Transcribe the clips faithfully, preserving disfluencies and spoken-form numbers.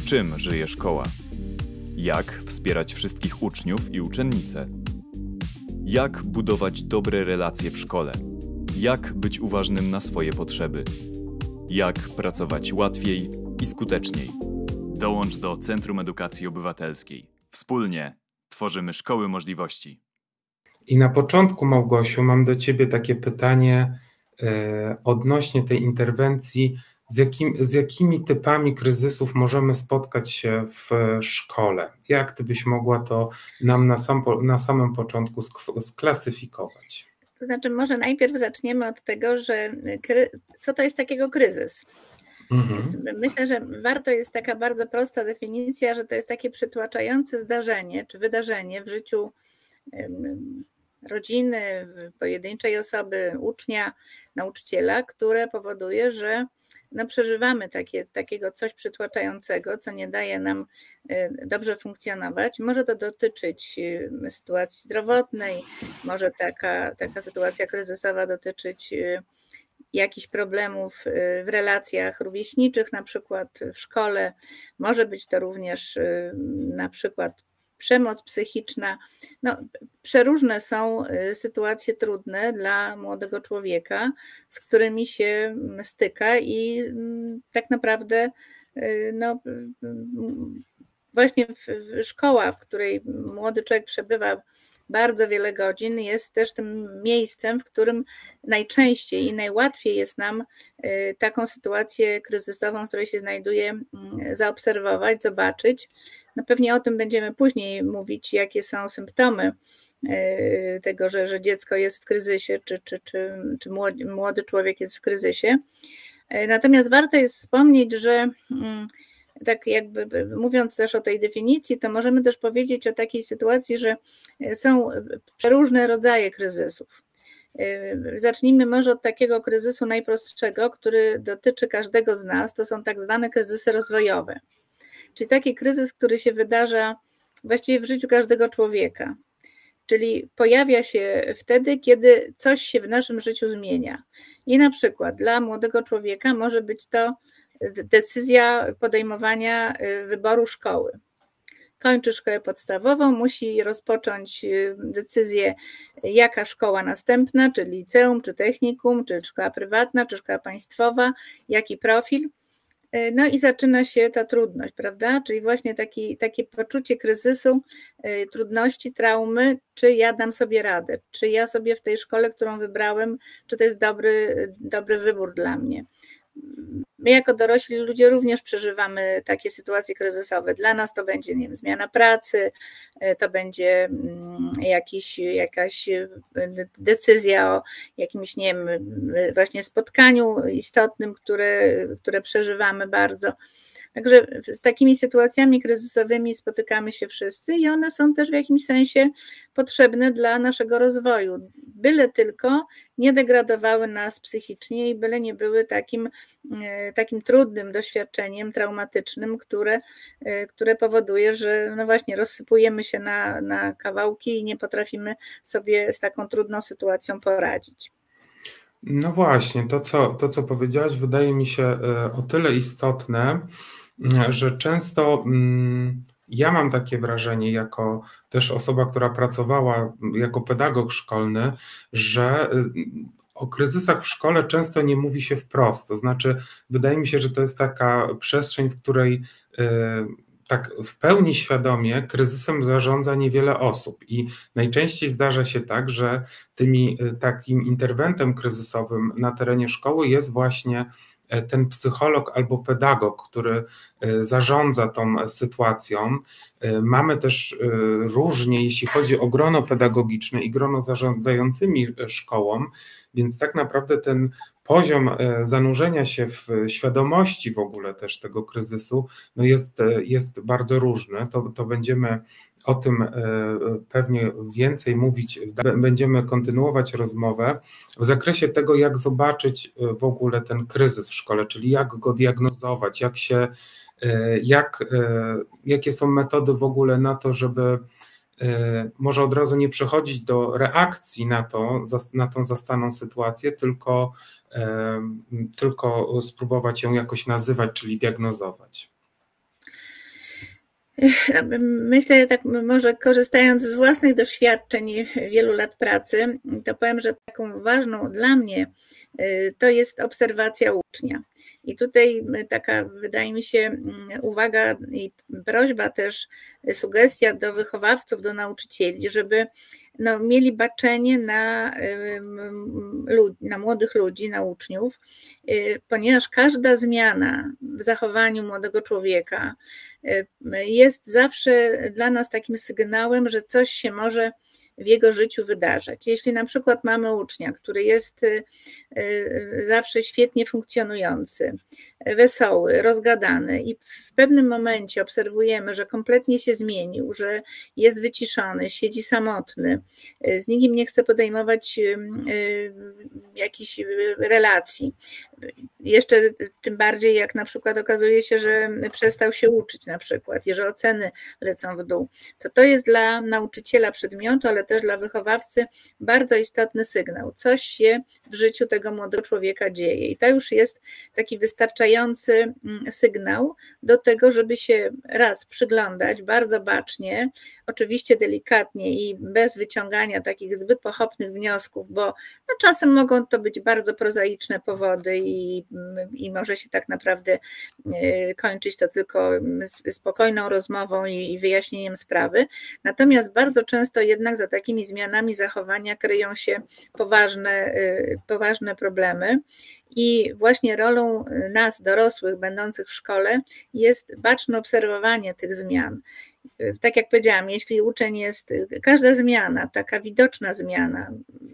Czym żyje szkoła? Jak wspierać wszystkich uczniów i uczennice? Jak budować dobre relacje w szkole? Jak być uważnym na swoje potrzeby? Jak pracować łatwiej i skuteczniej? Dołącz do Centrum Edukacji Obywatelskiej. Wspólnie tworzymy szkoły możliwości. I na początku, Małgosiu, mam do Ciebie takie pytanie e, odnośnie tej interwencji. Z, jakim, z jakimi typami kryzysów możemy spotkać się w szkole? Jak Ty byś mogła to nam na, sam, na samym początku sklasyfikować? To znaczy, może najpierw zaczniemy od tego, że kry... co to jest takiego kryzys? Mhm. Myślę, że warto jest taka bardzo prosta definicja, że to jest takie przytłaczające zdarzenie czy wydarzenie w życiu rodziny, pojedynczej osoby, ucznia, nauczyciela, które powoduje, że no przeżywamy takie, takiego coś przytłaczającego, co nie daje nam dobrze funkcjonować. Może to dotyczyć sytuacji zdrowotnej, może taka, taka sytuacja kryzysowa dotyczyć jakichś problemów w relacjach rówieśniczych, na przykład w szkole. Może być to również na przykład przemoc psychiczna. No, przeróżne są sytuacje trudne dla młodego człowieka, z którymi się styka i tak naprawdę no, właśnie szkoła, w której młody człowiek przebywa bardzo wiele godzin, jest też tym miejscem, w którym najczęściej i najłatwiej jest nam taką sytuację kryzysową, w której się znajduje, zaobserwować, zobaczyć. No pewnie o tym będziemy później mówić, jakie są symptomy tego, że, że dziecko jest w kryzysie, czy, czy, czy, czy młody, młody człowiek jest w kryzysie. Natomiast warto jest wspomnieć, że tak jakby mówiąc też o tej definicji, to możemy też powiedzieć o takiej sytuacji, że są przeróżne rodzaje kryzysów. Zacznijmy może od takiego kryzysu najprostszego, który dotyczy każdego z nas, to są tak zwane kryzysy rozwojowe. Czyli taki kryzys, który się wydarza właściwie w życiu każdego człowieka. Czyli pojawia się wtedy, kiedy coś się w naszym życiu zmienia. I na przykład dla młodego człowieka może być to decyzja podejmowania wyboru szkoły. Kończy szkołę podstawową, musi rozpocząć decyzję, jaka szkoła następna, czy liceum, czy technikum, czy szkoła prywatna, czy szkoła państwowa, jaki profil. No i zaczyna się ta trudność, prawda? Czyli właśnie taki, takie poczucie kryzysu, trudności, traumy, czy ja dam sobie radę, czy ja sobie w tej szkole, którą wybrałem, czy to jest dobry, dobry wybór dla mnie. My jako dorośli ludzie również przeżywamy takie sytuacje kryzysowe. Dla nas to będzie, nie wiem, zmiana pracy, to będzie jakiś, jakaś decyzja o jakimś, nie wiem, właśnie spotkaniu istotnym, które, które przeżywamy bardzo. Także z takimi sytuacjami kryzysowymi spotykamy się wszyscy i one są też w jakimś sensie potrzebne dla naszego rozwoju. Byle tylko nie degradowały nas psychicznie i byle nie były takim, takim trudnym doświadczeniem traumatycznym, które, które powoduje, że no właśnie rozsypujemy się na, na kawałki i nie potrafimy sobie z taką trudną sytuacją poradzić. No właśnie, to co, to co powiedziałaś wydaje mi się o tyle istotne, że często ja mam takie wrażenie jako też osoba, która pracowała jako pedagog szkolny, że o kryzysach w szkole często nie mówi się wprost, to znaczy wydaje mi się, że to jest taka przestrzeń, w której tak w pełni świadomie kryzysem zarządza niewiele osób i najczęściej zdarza się tak, że tymi, takim interwentem kryzysowym na terenie szkoły jest właśnie ten psycholog albo pedagog, który zarządza tą sytuacją. Mamy też różnie, jeśli chodzi o grono pedagogiczne i grono zarządzającymi szkołą, więc tak naprawdę ten poziom zanurzenia się w świadomości w ogóle też tego kryzysu no jest, jest bardzo różny. To, to będziemy o tym pewnie więcej mówić, będziemy kontynuować rozmowę w zakresie tego, jak zobaczyć w ogóle ten kryzys w szkole, czyli jak go diagnozować, jak się, jak, jakie są metody w ogóle na to, żeby może od razu nie przechodzić do reakcji na, to, na tą zastaną sytuację, tylko, tylko spróbować ją jakoś nazywać, czyli diagnozować. Myślę, tak może korzystając z własnych doświadczeń wielu lat pracy, to powiem, że taką ważną dla mnie to jest obserwacja ucznia. I tutaj taka, wydaje mi się, uwaga i prośba też, sugestia do wychowawców, do nauczycieli, żeby no, mieli baczenie na, na młodych ludzi, na uczniów, ponieważ każda zmiana w zachowaniu młodego człowieka jest zawsze dla nas takim sygnałem, że coś się może w jego życiu wydarzać. Jeśli na przykład mamy ucznia, który jest zawsze świetnie funkcjonujący, wesoły, rozgadany i w pewnym momencie obserwujemy, że kompletnie się zmienił, że jest wyciszony, siedzi samotny, z nikim nie chce podejmować jakichś relacji. Jeszcze tym bardziej, jak na przykład okazuje się, że przestał się uczyć na przykład i że oceny lecą w dół, to to jest dla nauczyciela przedmiotu, ale też dla wychowawcy bardzo istotny sygnał. Coś się w życiu tego młodego człowieka dzieje i to już jest taki wystarczający sygnał do tego, żeby się raz przyglądać bardzo bacznie, oczywiście delikatnie i bez wyciągania takich zbyt pochopnych wniosków, bo no czasem mogą to być bardzo prozaiczne powody i, i może się tak naprawdę kończyć to tylko spokojną rozmową i wyjaśnieniem sprawy. Natomiast bardzo często jednak za takimi zmianami zachowania kryją się poważne, poważne problemy. I właśnie rolą nas, dorosłych, będących w szkole, jest baczne obserwowanie tych zmian. Tak jak powiedziałam, jeśli uczeń jest, każda zmiana, taka widoczna zmiana,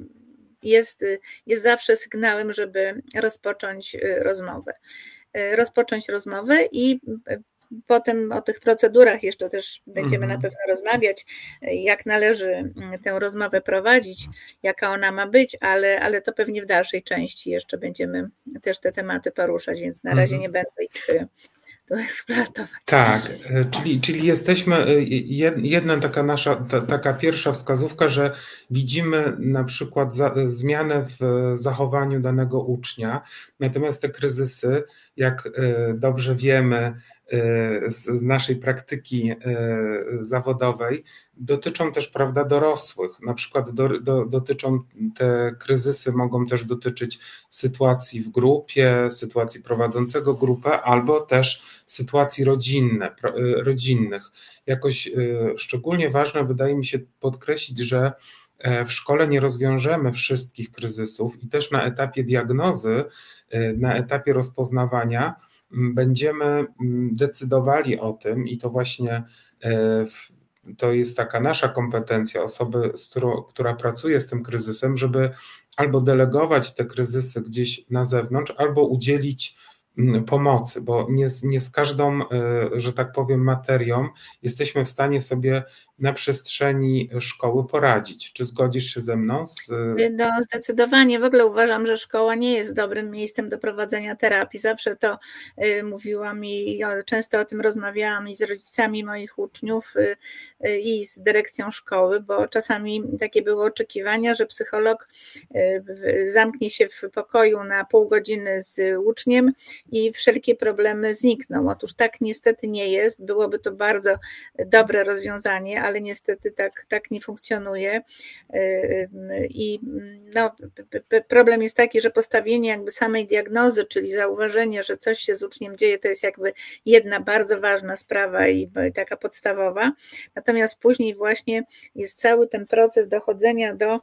jest, jest zawsze sygnałem, żeby rozpocząć rozmowę. Rozpocząć rozmowę i potem o tych procedurach jeszcze też będziemy na pewno rozmawiać, jak należy tę rozmowę prowadzić, jaka ona ma być, ale, ale to pewnie w dalszej części jeszcze będziemy też te tematy poruszać, więc na razie nie będę ich tu eksploatować. Tak, czyli, czyli jesteśmy, jedna taka nasza, ta, taka pierwsza wskazówka, że widzimy na przykład za, zmianę w zachowaniu danego ucznia, natomiast te kryzysy, jak dobrze wiemy z naszej praktyki zawodowej, dotyczą też, prawda, dorosłych. Na przykład do, do, dotyczą, te kryzysy mogą też dotyczyć sytuacji w grupie, sytuacji prowadzącego grupę, albo też sytuacji rodzinne, rodzinnych. Jakoś szczególnie ważne wydaje mi się podkreślić, że w szkole nie rozwiążemy wszystkich kryzysów i też na etapie diagnozy, na etapie rozpoznawania będziemy decydowali o tym i to właśnie to jest taka nasza kompetencja osoby, z którą, która pracuje z tym kryzysem, żeby albo delegować te kryzysy gdzieś na zewnątrz, albo udzielić pomocy, bo nie z, nie z każdą, że tak powiem, materią jesteśmy w stanie sobie na przestrzeni szkoły poradzić. Czy zgodzisz się ze mną? Z... No, zdecydowanie. W ogóle uważam, że szkoła nie jest dobrym miejscem do prowadzenia terapii. Zawsze to y, mówiłam i często o tym rozmawiałam i z rodzicami moich uczniów y, y, i z dyrekcją szkoły, bo czasami takie były oczekiwania, że psycholog y, zamknie się w pokoju na pół godziny z uczniem i wszelkie problemy znikną. Otóż tak niestety nie jest. Byłoby to bardzo dobre rozwiązanie, ale niestety tak, tak nie funkcjonuje. I no, problem jest taki, że postawienie jakby samej diagnozy, czyli zauważenie, że coś się z uczniem dzieje, to jest jakby jedna bardzo ważna sprawa i taka podstawowa. Natomiast później właśnie jest cały ten proces dochodzenia do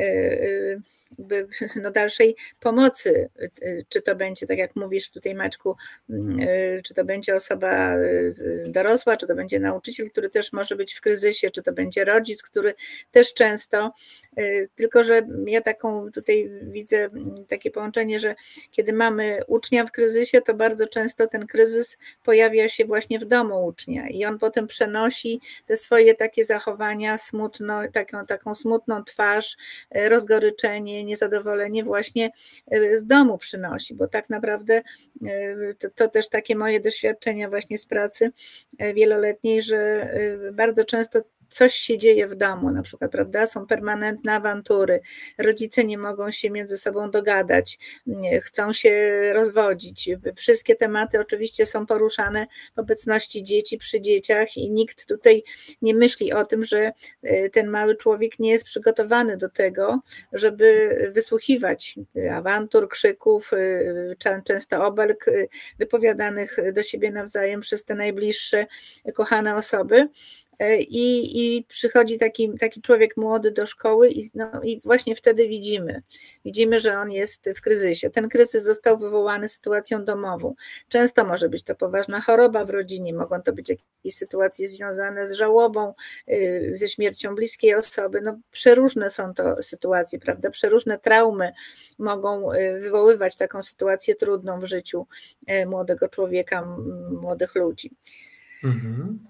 jakby, no, dalszej pomocy. Czy to będzie, tak jak mówisz tutaj, Maćku, czy to będzie osoba dorosła, czy to będzie nauczyciel, który też może być w kryzysie, czy to będzie rodzic, który też często, tylko że ja taką tutaj widzę takie połączenie, że kiedy mamy ucznia w kryzysie, to bardzo często ten kryzys pojawia się właśnie w domu ucznia i on potem przenosi te swoje takie zachowania, smutno, taką, taką smutną twarz, rozgoryczenie, niezadowolenie właśnie z domu przynosi, bo tak naprawdę to, to też takie moje doświadczenia właśnie z pracy wieloletniej, że bardzo często coś się dzieje w domu na przykład, prawda? Są permanentne awantury, rodzice nie mogą się między sobą dogadać, chcą się rozwodzić. Wszystkie tematy oczywiście są poruszane w obecności dzieci, przy dzieciach i nikt tutaj nie myśli o tym, że ten mały człowiek nie jest przygotowany do tego, żeby wysłuchiwać awantur, krzyków, często obelg wypowiadanych do siebie nawzajem przez te najbliższe kochane osoby. I, i przychodzi taki, taki człowiek młody do szkoły i, no, i właśnie wtedy widzimy, widzimy, że on jest w kryzysie. Ten kryzys został wywołany sytuacją domową. Często może być to poważna choroba w rodzinie, mogą to być jakieś sytuacje związane z żałobą, ze śmiercią bliskiej osoby. No, przeróżne są to sytuacje, prawda? Przeróżne traumy mogą wywoływać taką sytuację trudną w życiu młodego człowieka, młodych ludzi. Mhm.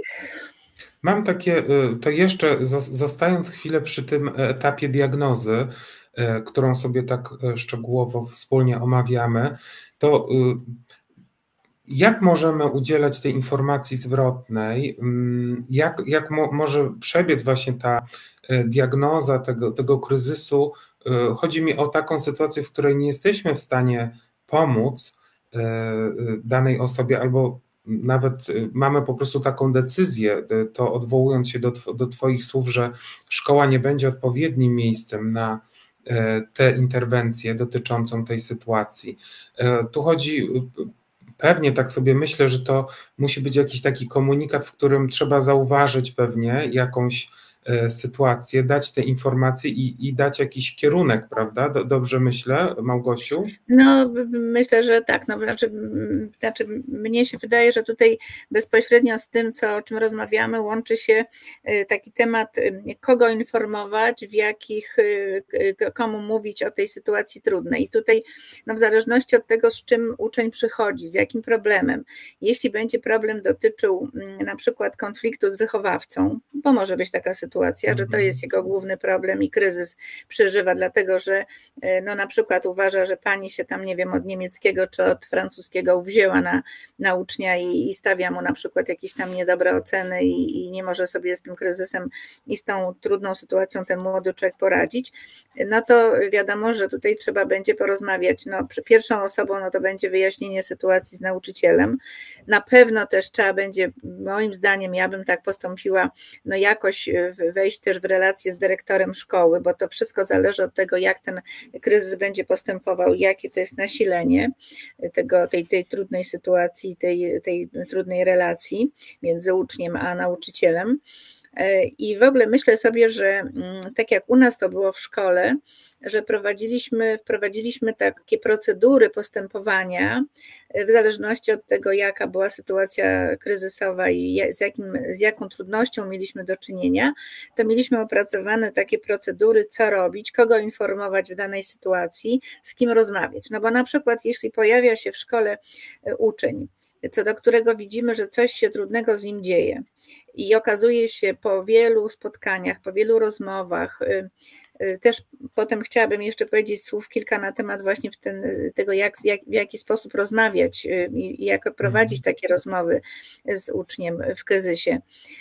Mam takie, to jeszcze zostając chwilę przy tym etapie diagnozy, którą sobie tak szczegółowo wspólnie omawiamy, to jak możemy udzielać tej informacji zwrotnej, jak, jak mo, może przebiec właśnie ta diagnoza tego, tego kryzysu? Chodzi mi o taką sytuację, w której nie jesteśmy w stanie pomóc danej osobie albo nawet mamy po prostu taką decyzję, to odwołując się do, do Twoich słów, że szkoła nie będzie odpowiednim miejscem na tę interwencję dotyczącą tej sytuacji. Tu chodzi, pewnie tak sobie myślę, że to musi być jakiś taki komunikat, w którym trzeba zauważyć pewnie jakąś sytuację, dać te informacje i, i dać jakiś kierunek, prawda? Dobrze myślę, Małgosiu? No myślę, że tak. No, znaczy, znaczy mnie się wydaje, że tutaj bezpośrednio z tym, co, o czym rozmawiamy, łączy się taki temat, kogo informować, w jakich, komu mówić o tej sytuacji trudnej. I tutaj no, w zależności od tego, z czym uczeń przychodzi, z jakim problemem, jeśli będzie problem dotyczył na przykład konfliktu z wychowawcą, bo może być taka sytuacja, sytuacja, że to jest jego główny problem i kryzys przeżywa, dlatego że no na przykład uważa, że pani się tam, nie wiem, od niemieckiego czy od francuskiego uwzięła na, na ucznia i, i stawia mu na przykład jakieś tam niedobre oceny i, i nie może sobie z tym kryzysem i z tą trudną sytuacją ten młody człowiek poradzić, no to wiadomo, że tutaj trzeba będzie porozmawiać. No, pierwszą osobą no to będzie wyjaśnienie sytuacji z nauczycielem. Na pewno też trzeba będzie, moim zdaniem, ja bym tak postąpiła, no jakoś wejść też w relacje z dyrektorem szkoły, bo to wszystko zależy od tego, jak ten kryzys będzie postępował, jakie to jest nasilenie tego, tej, tej trudnej sytuacji, tej, tej trudnej relacji między uczniem a nauczycielem. I w ogóle myślę sobie, że tak jak u nas to było w szkole, że prowadziliśmy, wprowadziliśmy takie procedury postępowania w zależności od tego, jaka była sytuacja kryzysowa i z, jakim, z jaką trudnością mieliśmy do czynienia, to mieliśmy opracowane takie procedury, co robić, kogo informować w danej sytuacji, z kim rozmawiać. No bo na przykład jeśli pojawia się w szkole uczeń, co do którego widzimy, że coś się trudnego z nim dzieje i okazuje się po wielu spotkaniach, po wielu rozmowach, też potem chciałabym jeszcze powiedzieć słów kilka na temat właśnie w ten, tego, jak, jak, w jaki sposób rozmawiać i jak prowadzić takie rozmowy z uczniem w kryzysie.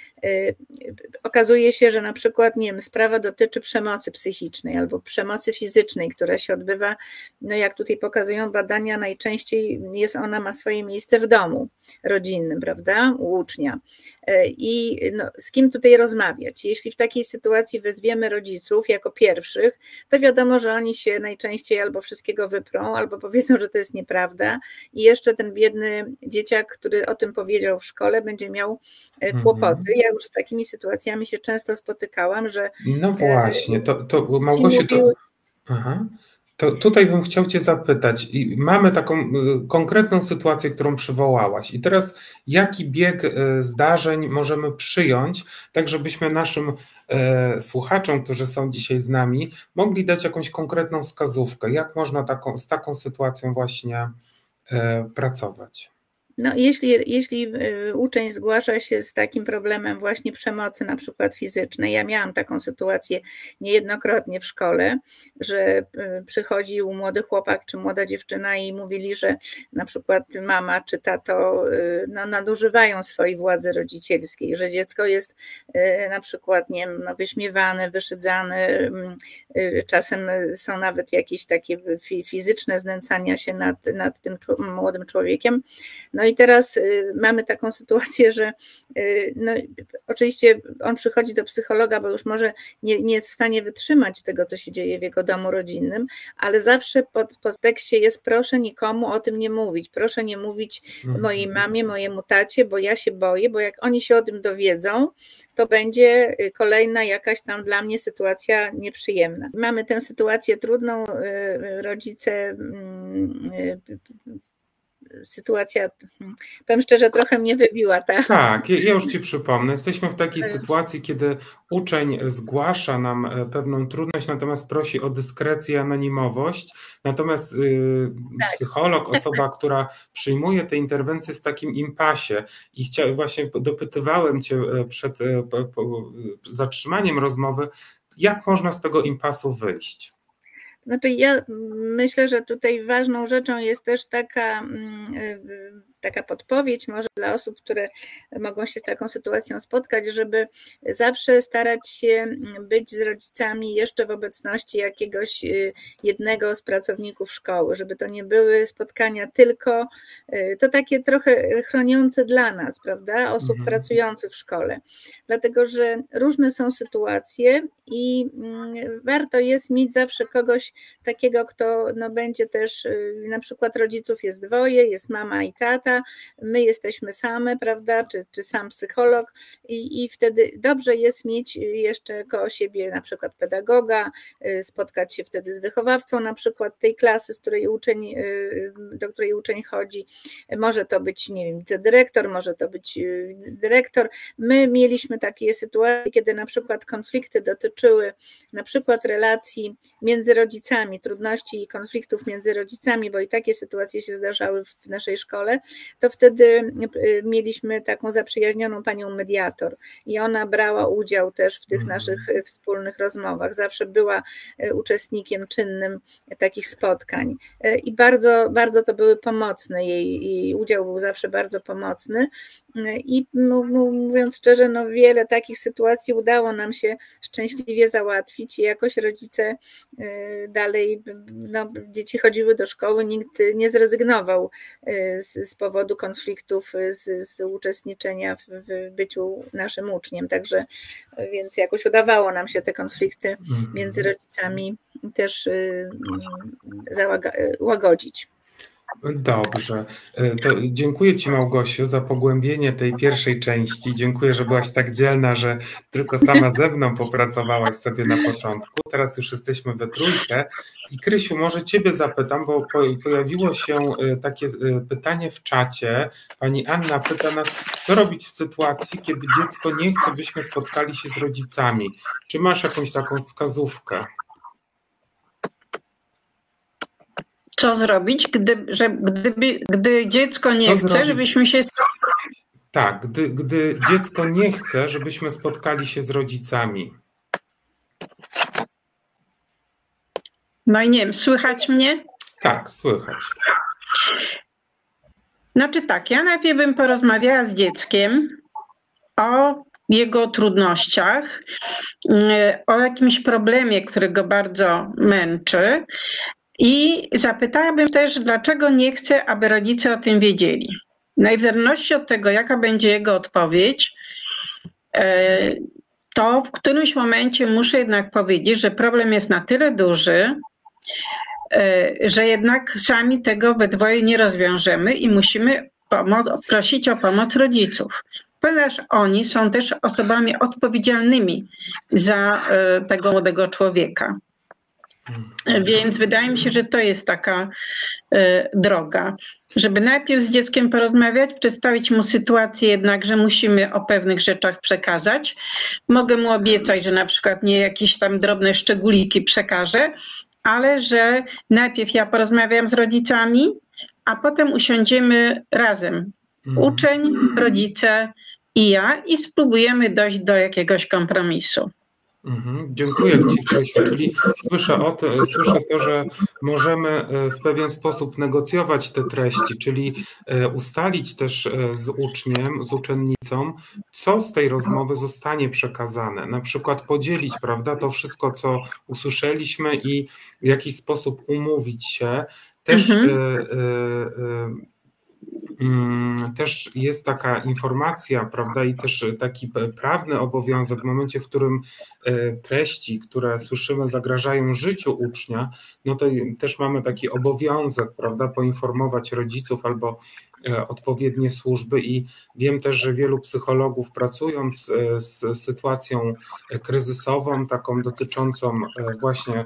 Okazuje się, że na przykład, nie wiem, sprawa dotyczy przemocy psychicznej albo przemocy fizycznej, która się odbywa, no jak tutaj pokazują badania, najczęściej jest ona, ma swoje miejsce w domu rodzinnym, prawda, u ucznia. I no, z kim tutaj rozmawiać? Jeśli w takiej sytuacji wezwiemy rodziców jako pierwszych, to wiadomo, że oni się najczęściej albo wszystkiego wyprą, albo powiedzą, że to jest nieprawda i jeszcze ten biedny dzieciak, który o tym powiedział w szkole, będzie miał kłopoty. Ja już z takimi sytuacjami się często spotykałam, że... No właśnie, to, to Małgosiu, to... Aha. To tutaj bym chciał Cię zapytać, i mamy taką konkretną sytuację, którą przywołałaś i teraz jaki bieg zdarzeń możemy przyjąć, tak żebyśmy naszym słuchaczom, którzy są dzisiaj z nami, mogli dać jakąś konkretną wskazówkę, jak można taką, z taką sytuacją właśnie pracować? No, jeśli, jeśli uczeń zgłasza się z takim problemem właśnie przemocy, na przykład fizycznej, ja miałam taką sytuację niejednokrotnie w szkole, że przychodził młody chłopak czy młoda dziewczyna i mówili, że na przykład mama czy tato no, nadużywają swojej władzy rodzicielskiej, że dziecko jest na przykład nie wiem, no, wyśmiewane, wyszydzane, czasem są nawet jakieś takie fizyczne znęcania się nad, nad tym młodym człowiekiem. No i teraz mamy taką sytuację, że no, oczywiście on przychodzi do psychologa, bo już może nie, nie jest w stanie wytrzymać tego, co się dzieje w jego domu rodzinnym, ale zawsze pod, w podtekście jest proszę nikomu o tym nie mówić, proszę nie mówić mojej mamie, mojemu tacie, bo ja się boję, bo jak oni się o tym dowiedzą, to będzie kolejna jakaś tam dla mnie sytuacja nieprzyjemna. Mamy tę sytuację trudną, rodzice sytuacja, powiem szczerze, trochę mnie wybiła. Ta. Tak, ja już Ci przypomnę. Jesteśmy w takiej sytuacji, kiedy uczeń zgłasza nam pewną trudność, natomiast prosi o dyskrecję i anonimowość, natomiast yy, tak. psycholog, osoba, która przyjmuje te interwencje w takim impasie i chcia, właśnie dopytywałem Cię przed po, po, zatrzymaniem rozmowy, jak można z tego impasu wyjść? Znaczy ja myślę, że tutaj ważną rzeczą jest też taka, taka podpowiedź może dla osób, które mogą się z taką sytuacją spotkać, żeby zawsze starać się być z rodzicami jeszcze w obecności jakiegoś jednego z pracowników szkoły, żeby to nie były spotkania tylko, to takie trochę chroniące dla nas, prawda, osób mhm. pracujących w szkole, dlatego, że różne są sytuacje i warto jest mieć zawsze kogoś takiego, kto no, będzie też, na przykład rodziców jest dwoje, jest mama i tata, my jesteśmy same, prawda, czy, czy sam psycholog i, i wtedy dobrze jest mieć jeszcze koło siebie na przykład pedagoga, spotkać się wtedy z wychowawcą na przykład tej klasy, z której uczeń, do której uczeń chodzi, może to być, nie wiem, wicedyrektor, może to być dyrektor. My mieliśmy takie sytuacje, kiedy na przykład konflikty dotyczyły na przykład relacji między rodzicami, trudności i konfliktów między rodzicami, bo i takie sytuacje się zdarzały w naszej szkole, to wtedy mieliśmy taką zaprzyjaźnioną panią mediator i ona brała udział też w tych naszych wspólnych rozmowach, zawsze była uczestnikiem czynnym takich spotkań i bardzo, bardzo to były pomocne, jej, jej udział był zawsze bardzo pomocny i mówiąc szczerze, no wiele takich sytuacji udało nam się szczęśliwie załatwić i jakoś rodzice dalej, no, dzieci chodziły do szkoły, nikt nie zrezygnował z, z powodu konfliktów, z, z uczestniczenia w, w byciu naszym uczniem, także więc jakoś udawało nam się te konflikty między rodzicami też załagodzić. Dobrze, to dziękuję Ci, Małgosiu, za pogłębienie tej pierwszej części. Dziękuję, że byłaś tak dzielna, że tylko sama ze mną popracowałaś sobie na początku. Teraz już jesteśmy we trójkę. I Krysiu, może Ciebie zapytam, bo pojawiło się takie pytanie w czacie. Pani Anna pyta nas, co robić w sytuacji, kiedy dziecko nie chce, byśmy spotkali się z rodzicami. Czy masz jakąś taką wskazówkę? Co zrobić, gdy, że, gdyby, gdy dziecko nie Co chce, zrobić? żebyśmy się... Tak, gdy, gdy dziecko nie chce, żebyśmy spotkali się z rodzicami. No i nie wiem, słychać mnie? Tak, słychać. Znaczy tak, ja najpierw bym porozmawiała z dzieckiem o jego trudnościach, o jakimś problemie, który go bardzo męczy. I zapytałabym też, dlaczego nie chce, aby rodzice o tym wiedzieli. No i w zależności od tego, jaka będzie jego odpowiedź, to w którymś momencie muszę jednak powiedzieć, że problem jest na tyle duży, że jednak sami tego we dwoje nie rozwiążemy i musimy prosić o pomoc rodziców, ponieważ oni są też osobami odpowiedzialnymi za tego młodego człowieka. Więc wydaje mi się, że to jest taka y, droga, żeby najpierw z dzieckiem porozmawiać, przedstawić mu sytuację jednak, że musimy o pewnych rzeczach przekazać. Mogę mu obiecać, że na przykład nie jakieś tam drobne szczególiki przekażę, ale że najpierw ja porozmawiam z rodzicami, a potem usiądziemy razem Mhm. Uczeń, rodzice i ja i spróbujemy dojść do jakiegoś kompromisu. Mhm, dziękuję Ci, Krysiu. Czyli słyszę, o to, słyszę to, że możemy w pewien sposób negocjować te treści, czyli ustalić też z uczniem, z uczennicą, co z tej rozmowy zostanie przekazane. Na przykład podzielić, prawda, to wszystko, co usłyszeliśmy i w jakiś sposób umówić się. Też Mhm. y, y, y, Też jest taka informacja, prawda, i też taki prawny obowiązek w momencie, w którym treści, które słyszymy, zagrażają życiu ucznia, no to też mamy taki obowiązek, prawda, poinformować rodziców albo odpowiednie służby i wiem też, że wielu psychologów pracując z sytuacją kryzysową, taką dotyczącą właśnie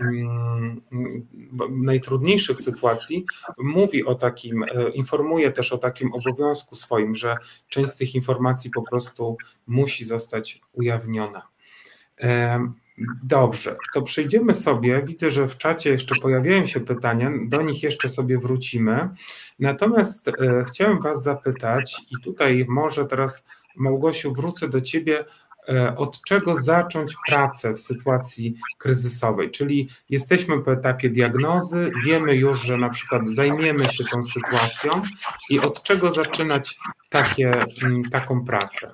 najtrudniejszych sytuacji, mówi o takim, informuje też o takim obowiązku swoim, że część z tych informacji po prostu musi zostać ujawniona. Dobrze, to przejdziemy sobie, widzę, że w czacie jeszcze pojawiają się pytania, do nich jeszcze sobie wrócimy, natomiast chciałem Was zapytać i tutaj może teraz, Małgosiu, wrócę do Ciebie, od czego zacząć pracę w sytuacji kryzysowej, czyli jesteśmy po etapie diagnozy, wiemy już, że na przykład zajmiemy się tą sytuacją i od czego zaczynać takie, taką pracę?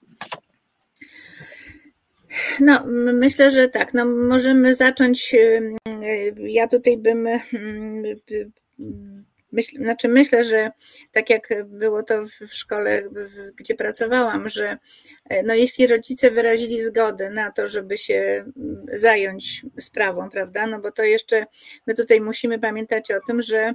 No, myślę, że tak, no możemy zacząć, ja tutaj bym, myśl, znaczy myślę, że tak jak było to w szkole, gdzie pracowałam, że no jeśli rodzice wyrazili zgodę na to, żeby się zająć sprawą, prawda, no bo to jeszcze, my tutaj musimy pamiętać o tym, że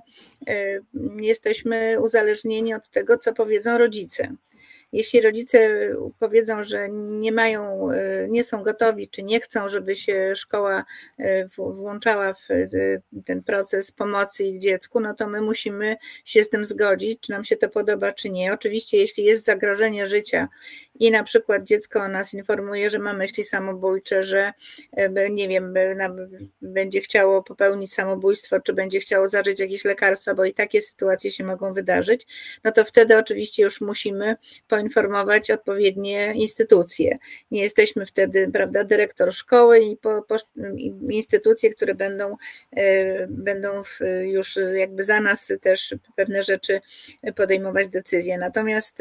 jesteśmy uzależnieni od tego, co powiedzą rodzice. Jeśli rodzice powiedzą, że nie mają, nie są gotowi, czy nie chcą, żeby się szkoła włączała w ten proces pomocy ich dziecku, no to my musimy się z tym zgodzić, czy nam się to podoba, czy nie. Oczywiście, jeśli jest zagrożenie życia i na przykład dziecko nas informuje, że ma myśli samobójcze, że nie wiem, będzie chciało popełnić samobójstwo, czy będzie chciało zażyć jakieś lekarstwa, bo i takie sytuacje się mogą wydarzyć, no to wtedy oczywiście już musimy poinformować odpowiednie instytucje. Nie jesteśmy wtedy, prawda, dyrektor szkoły i, po, po, i instytucje, które będą, będą już jakby za nas też pewne rzeczy podejmować decyzje. Natomiast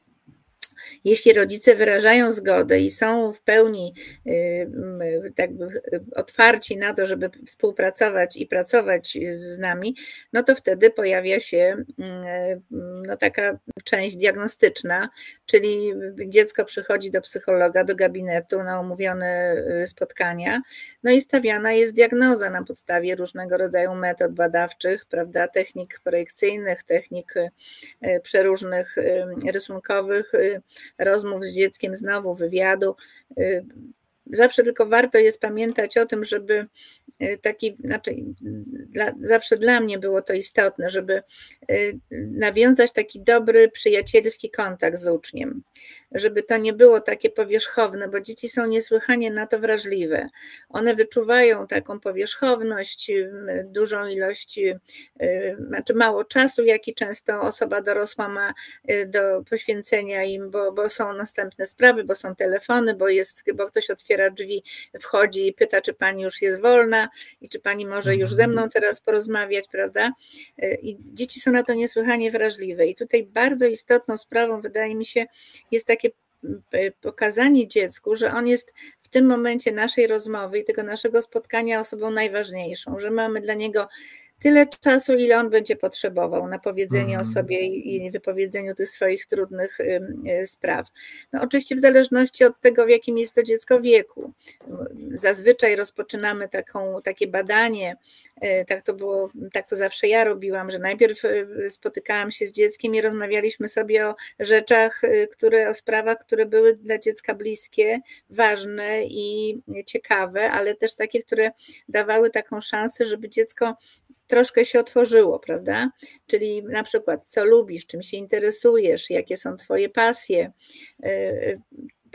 jeśli rodzice wyrażają zgodę i są w pełni tak otwarci na to, żeby współpracować i pracować z nami, no to wtedy pojawia się no taka część diagnostyczna, czyli dziecko przychodzi do psychologa, do gabinetu na umówione spotkania, no i stawiana jest diagnoza na podstawie różnego rodzaju metod badawczych, prawda, technik projekcyjnych, technik przeróżnych rysunkowych, rozmów z dzieckiem, znowu wywiadu. Zawsze tylko warto jest pamiętać o tym, żeby taki, znaczy dla, zawsze dla mnie było to istotne, żeby nawiązać taki dobry, przyjacielski kontakt z uczniem. Żeby to nie było takie powierzchowne, bo dzieci są niesłychanie na to wrażliwe. One wyczuwają taką powierzchowność, dużą ilość, znaczy mało czasu, jaki często osoba dorosła ma do poświęcenia im, bo, bo są następne sprawy, bo są telefony, bo, jest, bo ktoś otwiera drzwi, wchodzi i pyta, czy pani już jest wolna i czy pani może już ze mną teraz porozmawiać, prawda? I dzieci są na to niesłychanie wrażliwe. I tutaj bardzo istotną sprawą, wydaje mi się, jest takie pokazanie dziecku, że on jest w tym momencie naszej rozmowy i tego naszego spotkania osobą najważniejszą, że mamy dla niego tyle czasu, ile on będzie potrzebował na powiedzenie mm. o sobie i wypowiedzeniu tych swoich trudnych spraw. No oczywiście w zależności od tego, w jakim jest to dziecko wieku. Zazwyczaj rozpoczynamy taką, takie badanie, tak to było, tak to zawsze ja robiłam, że najpierw spotykałam się z dzieckiem i rozmawialiśmy sobie o rzeczach, które, o sprawach, które były dla dziecka bliskie, ważne i ciekawe, ale też takie, które dawały taką szansę, żeby dziecko troszkę się otworzyło, prawda? Czyli na przykład co lubisz, czym się interesujesz, jakie są twoje pasje.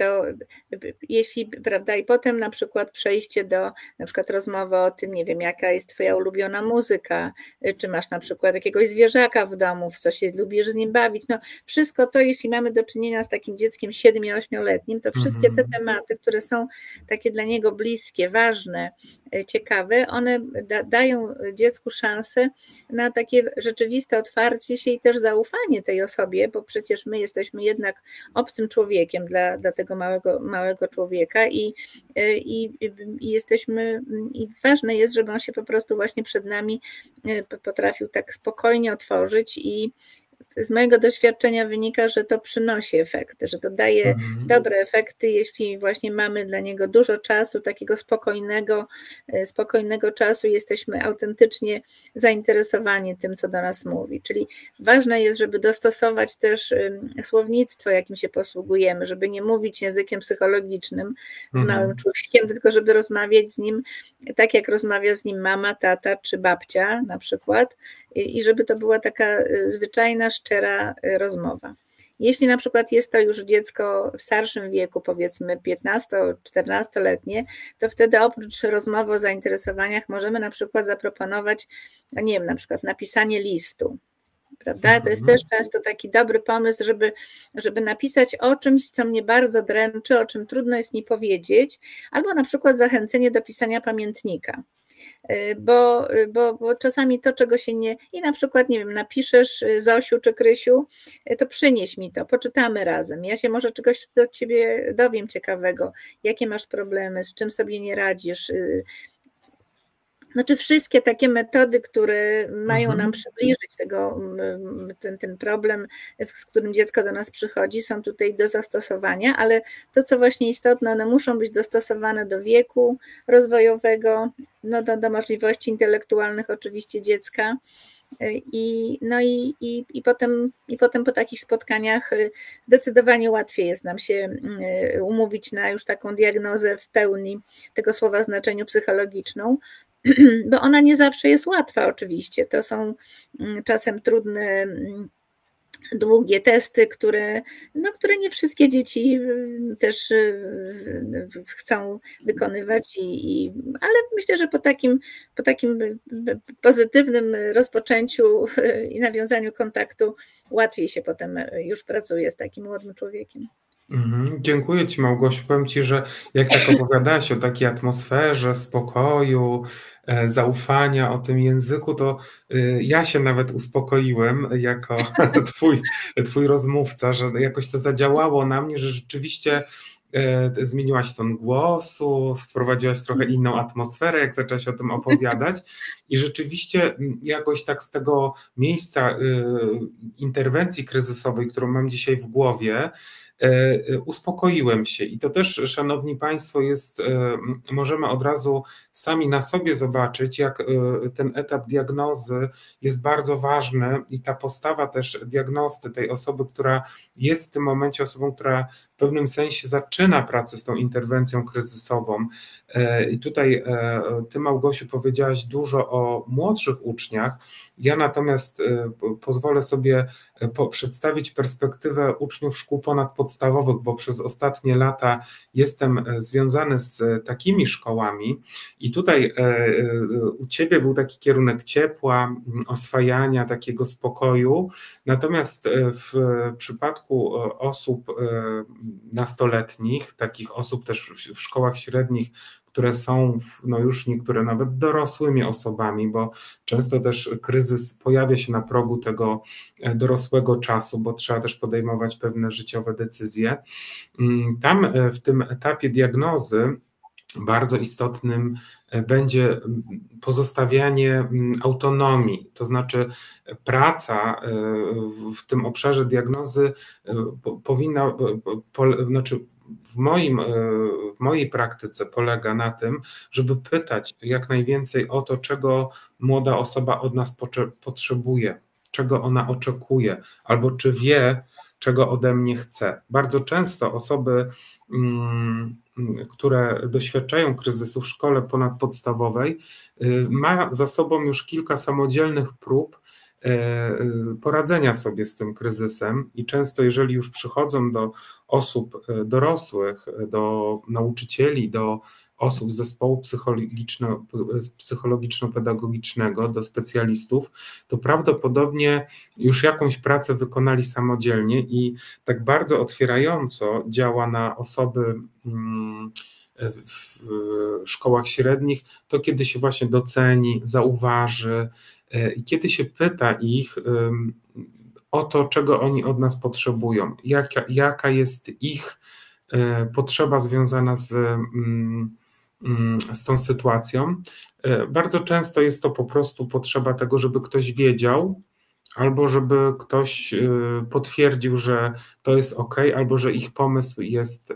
to jeśli, prawda, i potem na przykład przejście do na przykład rozmowy o tym, nie wiem, jaka jest twoja ulubiona muzyka, czy masz na przykład jakiegoś zwierzaka w domu, w co się lubisz z nim bawić, no wszystko to, jeśli mamy do czynienia z takim dzieckiem siedmiu-ośmioletnim, to wszystkie te tematy, które są takie dla niego bliskie, ważne, ciekawe, one da, dają dziecku szansę na takie rzeczywiste otwarcie się i też zaufanie tej osobie, bo przecież my jesteśmy jednak obcym człowiekiem dla, dla tego małego, małego człowieka i, i, i jesteśmy, i ważne jest, żeby on się po prostu właśnie przed nami potrafił tak spokojnie otworzyć i z mojego doświadczenia wynika, że to przynosi efekty, że to daje mhm. dobre efekty, jeśli właśnie mamy dla niego dużo czasu, takiego spokojnego, spokojnego czasu, jesteśmy autentycznie zainteresowani tym, co do nas mówi. Czyli ważne jest, żeby dostosować też słownictwo, jakim się posługujemy, żeby nie mówić językiem psychologicznym z mhm. małym człowiekiem, tylko żeby rozmawiać z nim tak, jak rozmawia z nim mama, tata czy babcia na przykład i żeby to była taka zwyczajna, szczera rozmowa. Jeśli na przykład jest to już dziecko w starszym wieku, powiedzmy piętnasto-czternastoletnie, to wtedy oprócz rozmowy o zainteresowaniach możemy na przykład zaproponować, no nie wiem, na przykład napisanie listu. Prawda? To jest też często taki dobry pomysł, żeby, żeby napisać o czymś, co mnie bardzo dręczy, o czym trudno jest mi powiedzieć, albo na przykład zachęcenie do pisania pamiętnika. Bo, bo, bo czasami to, czego się nie... I na przykład, nie wiem, napiszesz Zosiu czy Krysiu, to przynieś mi to, poczytamy razem. Ja się może czegoś od ciebie dowiem ciekawego, jakie masz problemy, z czym sobie nie radzisz. Znaczy wszystkie takie metody, które mają mhm. nam przybliżyć tego, ten, ten problem, z którym dziecko do nas przychodzi, są tutaj do zastosowania, ale to, co właśnie istotne, one muszą być dostosowane do wieku rozwojowego, no do, do możliwości intelektualnych oczywiście dziecka. I, no i, i, i, potem, i potem po takich spotkaniach zdecydowanie łatwiej jest nam się umówić na już taką diagnozę w pełni tego słowa znaczeniu psychologiczną, bo ona nie zawsze jest łatwa oczywiście. To są czasem trudne, długie testy, które, no, które nie wszystkie dzieci też chcą wykonywać, i, i, ale myślę, że po takim, po takim pozytywnym rozpoczęciu i nawiązaniu kontaktu łatwiej się potem już pracuje z takim młodym człowiekiem. Mhm. Dziękuję Ci, Małgosiu. Powiem Ci, że jak tak opowiadałaś o takiej atmosferze, spokoju, zaufania, o tym języku, to ja się nawet uspokoiłem jako twój, twój rozmówca, że jakoś to zadziałało na mnie, że rzeczywiście zmieniłaś ton głosu, wprowadziłaś trochę inną atmosferę, jak zaczęłaś o tym opowiadać i rzeczywiście jakoś tak z tego miejsca interwencji kryzysowej, którą mam dzisiaj w głowie, uspokoiłem się i to też, szanowni Państwo, jest, możemy od razu sami na sobie zobaczyć, jak ten etap diagnozy jest bardzo ważny i ta postawa też diagnosty, tej osoby, która jest w tym momencie osobą, która w pewnym sensie zaczyna pracę z tą interwencją kryzysową. I tutaj Ty, Małgosiu, powiedziałaś dużo o młodszych uczniach, ja natomiast pozwolę sobie przedstawić perspektywę uczniów szkół ponadpodstawowych, bo przez ostatnie lata jestem związany z takimi szkołami i tutaj u Ciebie był taki kierunek ciepła, oswajania, takiego spokoju, natomiast w przypadku osób nastoletnich, takich osób też w szkołach średnich, które są no już niektóre nawet dorosłymi osobami, bo często też kryzys pojawia się na progu tego dorosłego czasu, bo trzeba też podejmować pewne życiowe decyzje. Tam w tym etapie diagnozy bardzo istotnym będzie pozostawianie autonomii, to znaczy praca w tym obszarze diagnozy powinna, znaczy w, moim, w mojej praktyce polega na tym, żeby pytać jak najwięcej o to, czego młoda osoba od nas potrzebuje, czego ona oczekuje, albo czy wie, czego ode mnie chce. Bardzo często osoby, które doświadczają kryzysu w szkole ponadpodstawowej, ma za sobą już kilka samodzielnych prób poradzenia sobie z tym kryzysem i często jeżeli już przychodzą do osób dorosłych, do nauczycieli, do osób z zespołu psychologiczno, psychologiczno-pedagogicznego, do specjalistów, to prawdopodobnie już jakąś pracę wykonali samodzielnie i tak bardzo otwierająco działa na osoby w szkołach średnich, to kiedy się właśnie doceni, zauważy i kiedy się pyta ich o to, czego oni od nas potrzebują, jaka, jaka jest ich potrzeba związana z, z tą sytuacją. Bardzo często jest to po prostu potrzeba tego, żeby ktoś wiedział, albo żeby ktoś potwierdził, że to jest ok, albo że ich pomysł jest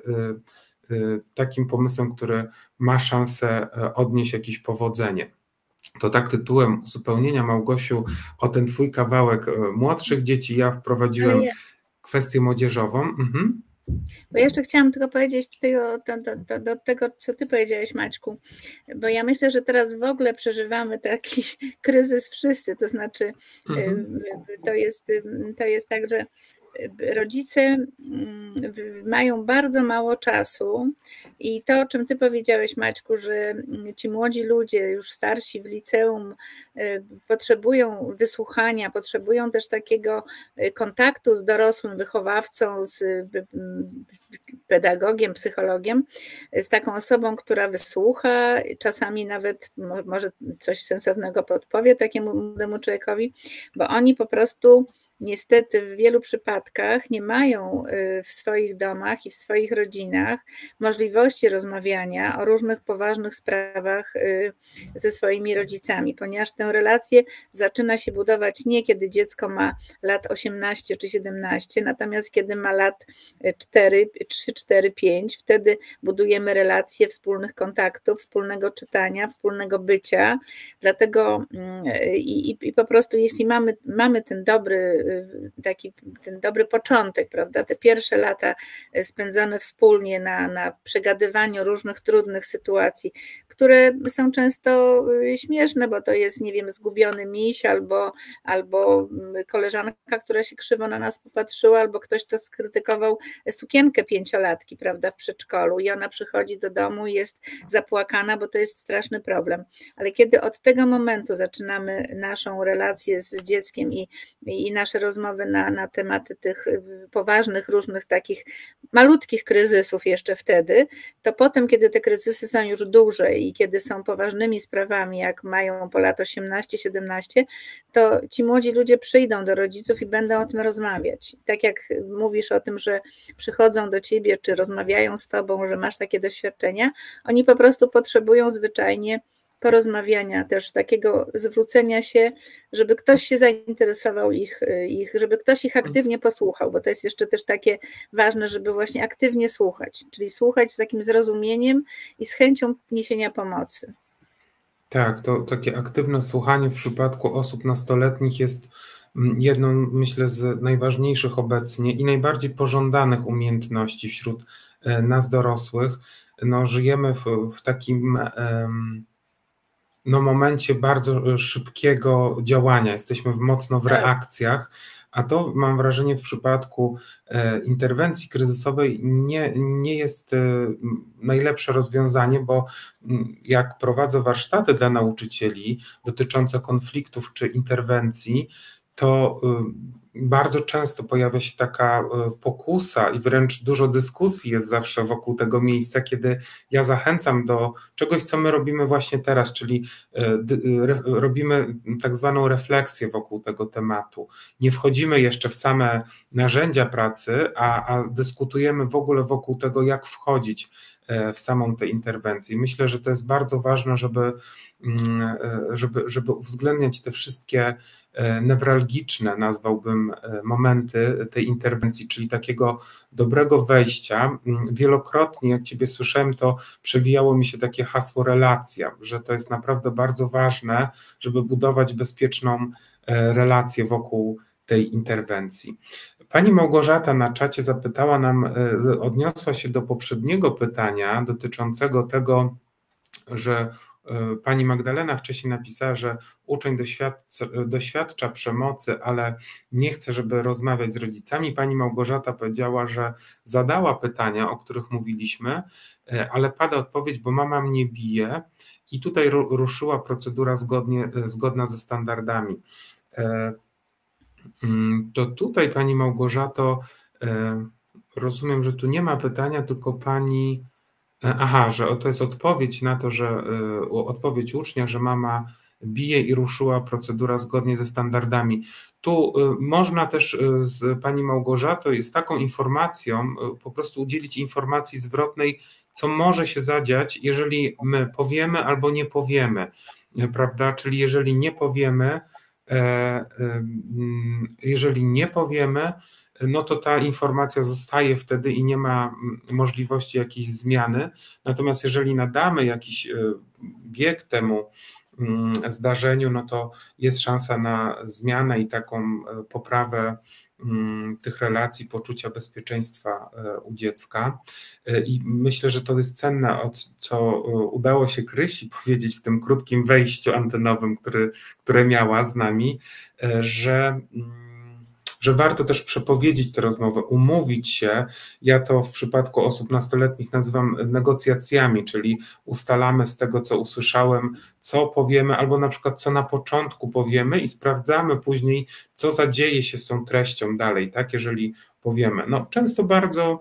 takim pomysłem, który ma szansę odnieść jakieś powodzenie. To tak tytułem uzupełnienia, Małgosiu, o ten twój kawałek młodszych dzieci ja wprowadziłem ja. kwestię młodzieżową. Mhm. Bo jeszcze chciałam tylko powiedzieć tutaj o, do, do, do tego, co ty powiedziałeś, Maćku, bo ja myślę, że teraz w ogóle przeżywamy taki kryzys wszyscy, to znaczy mhm. to jest, to jest tak, że rodzice mają bardzo mało czasu i to, o czym ty powiedziałeś, Maćku, że ci młodzi ludzie, już starsi w liceum, potrzebują wysłuchania, potrzebują też takiego kontaktu z dorosłym wychowawcą, z pedagogiem, psychologiem, z taką osobą, która wysłucha, czasami nawet może coś sensownego podpowie takiemu młodemu człowiekowi, bo oni po prostu niestety w wielu przypadkach nie mają w swoich domach i w swoich rodzinach możliwości rozmawiania o różnych poważnych sprawach ze swoimi rodzicami, ponieważ tę relację zaczyna się budować nie kiedy dziecko ma lat osiemnaście czy siedemnaście, natomiast kiedy ma lat cztery, trzy, cztery, pięć, wtedy budujemy relacje wspólnych kontaktów, wspólnego czytania, wspólnego bycia, dlatego i, i, i po prostu jeśli mamy, mamy ten dobry taki ten dobry początek, prawda? Te pierwsze lata spędzone wspólnie na, na przegadywaniu różnych trudnych sytuacji, które są często śmieszne, bo to jest, nie wiem, zgubiony miś albo, albo koleżanka, która się krzywo na nas popatrzyła, albo ktoś, kto skrytykował sukienkę pięciolatki, prawda, w przedszkolu i ona przychodzi do domu i jest zapłakana, bo to jest straszny problem. Ale kiedy od tego momentu zaczynamy naszą relację z, z dzieckiem i, i nasze rozmowy na, na tematy tych poważnych, różnych takich malutkich kryzysów jeszcze wtedy, to potem, kiedy te kryzysy są już duże i kiedy są poważnymi sprawami, jak mają po lat osiemnaście siedemnaście, to ci młodzi ludzie przyjdą do rodziców i będą o tym rozmawiać. Tak jak mówisz o tym, że przychodzą do ciebie, czy rozmawiają z tobą, że masz takie doświadczenia, oni po prostu potrzebują zwyczajnie porozmawiania, też takiego zwrócenia się, żeby ktoś się zainteresował ich, ich, żeby ktoś ich aktywnie posłuchał, bo to jest jeszcze też takie ważne, żeby właśnie aktywnie słuchać, czyli słuchać z takim zrozumieniem i z chęcią niesienia pomocy. Tak, to takie aktywne słuchanie w przypadku osób nastoletnich jest jedną, myślę, z najważniejszych obecnie i najbardziej pożądanych umiejętności wśród nas dorosłych. No, żyjemy w, w takim no, momencie bardzo szybkiego działania, jesteśmy w, mocno w reakcjach, a to mam wrażenie w przypadku interwencji kryzysowej nie, nie jest najlepsze rozwiązanie, bo jak prowadzę warsztaty dla nauczycieli dotyczące konfliktów czy interwencji, to bardzo często pojawia się taka pokusa i wręcz dużo dyskusji jest zawsze wokół tego miejsca, kiedy ja zachęcam do czegoś, co my robimy właśnie teraz, czyli robimy tak zwaną refleksję wokół tego tematu. Nie wchodzimy jeszcze w same narzędzia pracy, a, a dyskutujemy w ogóle wokół tego, jak wchodzić w samą tę interwencję. Myślę, że to jest bardzo ważne, żeby, żeby, żeby uwzględniać te wszystkie newralgiczne, nazwałbym, momenty tej interwencji, czyli takiego dobrego wejścia. Wielokrotnie, jak Ciebie słyszałem, to przewijało mi się takie hasło relacja, że to jest naprawdę bardzo ważne, żeby budować bezpieczną relację wokół tej interwencji. Pani Małgorzata na czacie zapytała nam, odniosła się do poprzedniego pytania dotyczącego tego, że pani Magdalena wcześniej napisała, że uczeń doświadcza, doświadcza przemocy, ale nie chce, żeby rozmawiać z rodzicami. Pani Małgorzata powiedziała, że zadała pytania, o których mówiliśmy, ale pada odpowiedź, bo mama mnie bije i tutaj ruszyła procedura zgodnie, zgodna ze standardami. To tutaj pani Małgorzato, rozumiem, że tu nie ma pytania, tylko pani, aha, że to jest odpowiedź na to, że odpowiedź ucznia, że mama bije i ruszyła procedura zgodnie ze standardami. Tu można też z pani Małgorzatą z taką informacją po prostu udzielić informacji zwrotnej, co może się zadziać, jeżeli my powiemy albo nie powiemy, prawda? Czyli jeżeli nie powiemy, jeżeli nie powiemy, no to ta informacja zostaje wtedy i nie ma możliwości jakiejś zmiany. Natomiast jeżeli nadamy jakiś bieg temu zdarzeniu, no to jest szansa na zmianę i taką poprawę tych relacji, poczucia bezpieczeństwa u dziecka. I myślę, że to jest cenne, co udało się Krysi powiedzieć w tym krótkim wejściu antenowym, który, które miała z nami, że że warto też przepowiedzieć tę rozmowę, umówić się. Ja to w przypadku osób nastoletnich nazywam negocjacjami, czyli ustalamy z tego, co usłyszałem, co powiemy, albo na przykład co na początku powiemy i sprawdzamy później, co zadzieje się z tą treścią dalej, tak, jeżeli powiemy. No, często bardzo,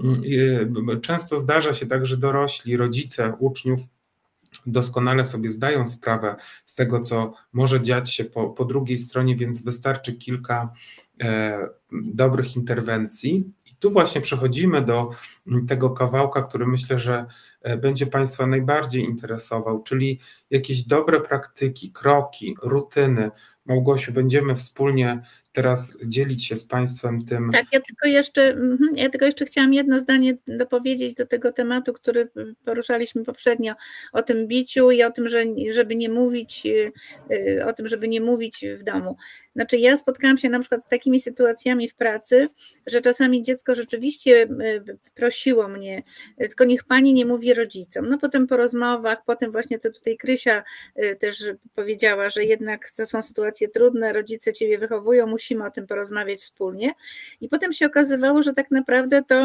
często zdarza się tak, że dorośli, rodzice uczniów doskonale sobie zdają sprawę z tego, co może dziać się po, po drugiej stronie, więc wystarczy kilka e, dobrych interwencji. I tu właśnie przechodzimy do tego kawałka, który myślę, że będzie Państwa najbardziej interesował, czyli jakieś dobre praktyki, kroki, rutyny. Małgosiu, będziemy wspólnie teraz dzielić się z Państwem tym. Tak, ja tylko jeszcze, ja tylko jeszcze chciałam jedno zdanie dopowiedzieć do tego tematu, który poruszaliśmy poprzednio, o tym biciu i o tym, że, żeby nie mówić, o tym, żeby nie mówić w domu. Znaczy ja spotkałam się na przykład z takimi sytuacjami w pracy, że czasami dziecko rzeczywiście prosiło mnie, tylko niech pani nie mówi rodzicom. No potem po rozmowach, potem właśnie co tutaj Krysia też powiedziała, że jednak to są sytuacje trudne, rodzice ciebie wychowują, musimy o tym porozmawiać wspólnie. I potem się okazywało, że tak naprawdę to,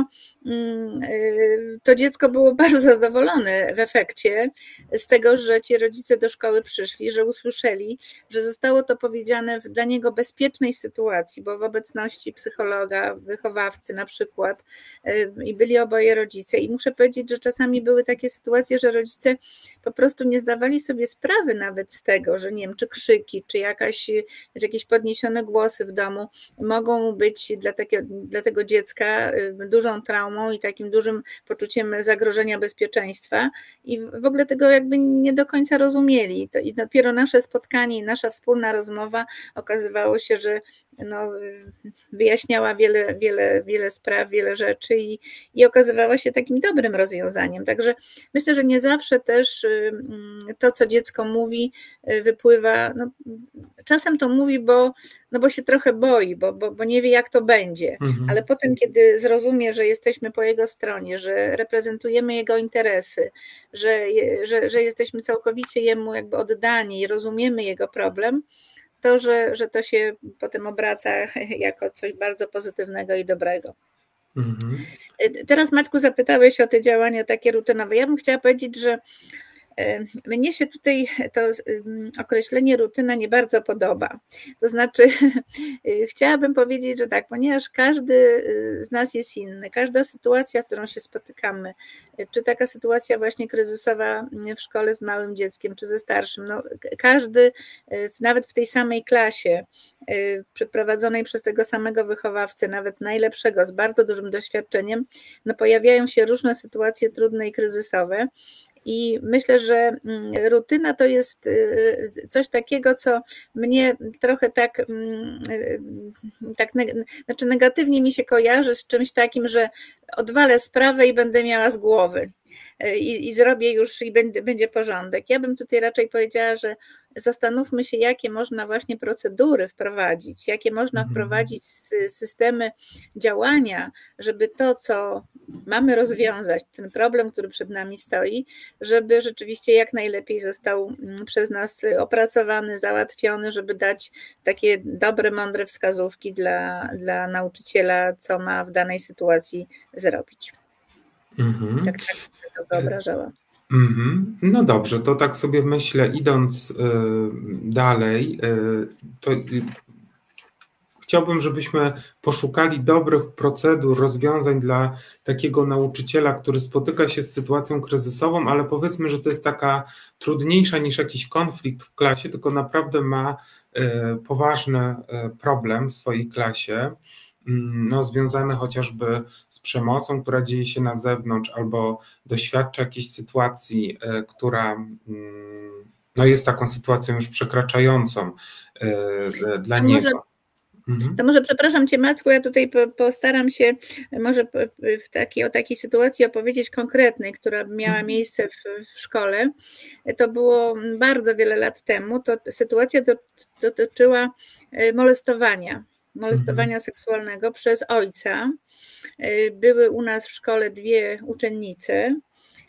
to dziecko było bardzo zadowolone w efekcie z tego, że ci rodzice do szkoły przyszli, że usłyszeli, że zostało to powiedziane w dla niego bezpiecznej sytuacji, bo w obecności psychologa, wychowawcy na przykład i byli oboje rodzice i muszę powiedzieć, że czasami były takie sytuacje, że rodzice po prostu nie zdawali sobie sprawy nawet z tego, że nie wiem, czy krzyki, czy jakaś, czy jakieś podniesione głosy w domu mogą być dla, takie, dla tego dziecka dużą traumą i takim dużym poczuciem zagrożenia bezpieczeństwa i w ogóle tego jakby nie do końca rozumieli. To i dopiero nasze spotkanie i nasza wspólna rozmowa okazywało się, że no, wyjaśniała wiele, wiele, wiele spraw, wiele rzeczy i, i okazywała się takim dobrym rozwiązaniem. Także myślę, że nie zawsze też to, co dziecko mówi, wypływa, no, czasem to mówi, bo, no bo się trochę boi, bo, bo, bo nie wie, jak to będzie, mhm. ale potem, kiedy zrozumie, że jesteśmy po jego stronie, że reprezentujemy jego interesy, że, że, że jesteśmy całkowicie jemu jakby oddani i rozumiemy jego problem, to, że, że to się potem obraca jako coś bardzo pozytywnego i dobrego. Mhm. Teraz, Maćku, zapytałeś o te działania takie rutynowe. Ja bym chciała powiedzieć, że mnie się tutaj to określenie rutyna nie bardzo podoba. To znaczy chciałabym powiedzieć, że tak, ponieważ każdy z nas jest inny, każda sytuacja, z którą się spotykamy, czy taka sytuacja właśnie kryzysowa w szkole z małym dzieckiem, czy ze starszym, no każdy nawet w tej samej klasie, przeprowadzonej przez tego samego wychowawcę, nawet najlepszego, z bardzo dużym doświadczeniem, no pojawiają się różne sytuacje trudne i kryzysowe. I myślę, że rutyna to jest coś takiego, co mnie trochę tak, tak znaczy negatywnie mi się kojarzy z czymś takim, że odwalę sprawę i będę miała z głowy. I, i zrobię już i będzie, będzie porządek. Ja bym tutaj raczej powiedziała, że zastanówmy się, jakie można właśnie procedury wprowadzić, jakie można Mhm. wprowadzić systemy działania, żeby to, co mamy rozwiązać, ten problem, który przed nami stoi, żeby rzeczywiście jak najlepiej został przez nas opracowany, załatwiony, żeby dać takie dobre, mądre wskazówki dla, dla nauczyciela, co ma w danej sytuacji zrobić. Mhm. Tak, tak to wyobrażałam. Mhm. No dobrze, to tak sobie myślę, idąc y, dalej, y, to y, chciałbym, żebyśmy poszukali dobrych procedur, rozwiązań dla takiego nauczyciela, który spotyka się z sytuacją kryzysową, ale powiedzmy, że to jest taka trudniejsza niż jakiś konflikt w klasie, tylko naprawdę ma y, poważny y, problem w swojej klasie. No, związane chociażby z przemocą, która dzieje się na zewnątrz, albo doświadcza jakiejś sytuacji, która no, jest taką sytuacją już przekraczającą dla A niego. może, to może, przepraszam Cię, Macku, ja tutaj postaram się może w takiej, o takiej sytuacji opowiedzieć konkretnej, która miała miejsce w, w szkole. To było bardzo wiele lat temu. To sytuacja dotyczyła molestowania. molestowania seksualnego przez ojca. Były u nas w szkole dwie uczennice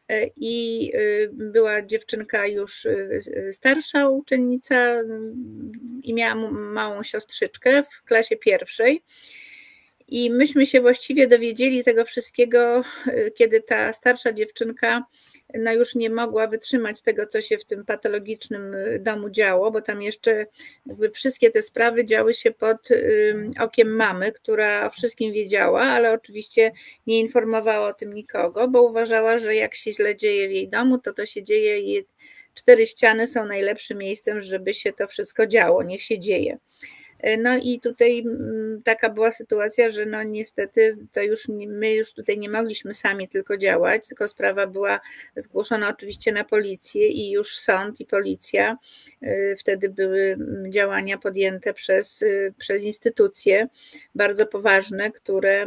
i była dziewczynka już starsza uczennica i miała małą siostrzyczkę w klasie pierwszej. I myśmy się właściwie dowiedzieli tego wszystkiego, kiedy ta starsza dziewczynka no już nie mogła wytrzymać tego, co się w tym patologicznym domu działo, bo tam jeszcze jakby wszystkie te sprawy działy się pod okiem mamy, która o wszystkim wiedziała, ale oczywiście nie informowała o tym nikogo, bo uważała, że jak się źle dzieje w jej domu, to to się dzieje i cztery ściany są najlepszym miejscem, żeby się to wszystko działo, niech się dzieje. No i tutaj taka była sytuacja, że no niestety to już nie, my już tutaj nie mogliśmy sami tylko działać, tylko sprawa była zgłoszona oczywiście na policję i już sąd i policja, wtedy były działania podjęte przez, przez instytucje bardzo poważne, które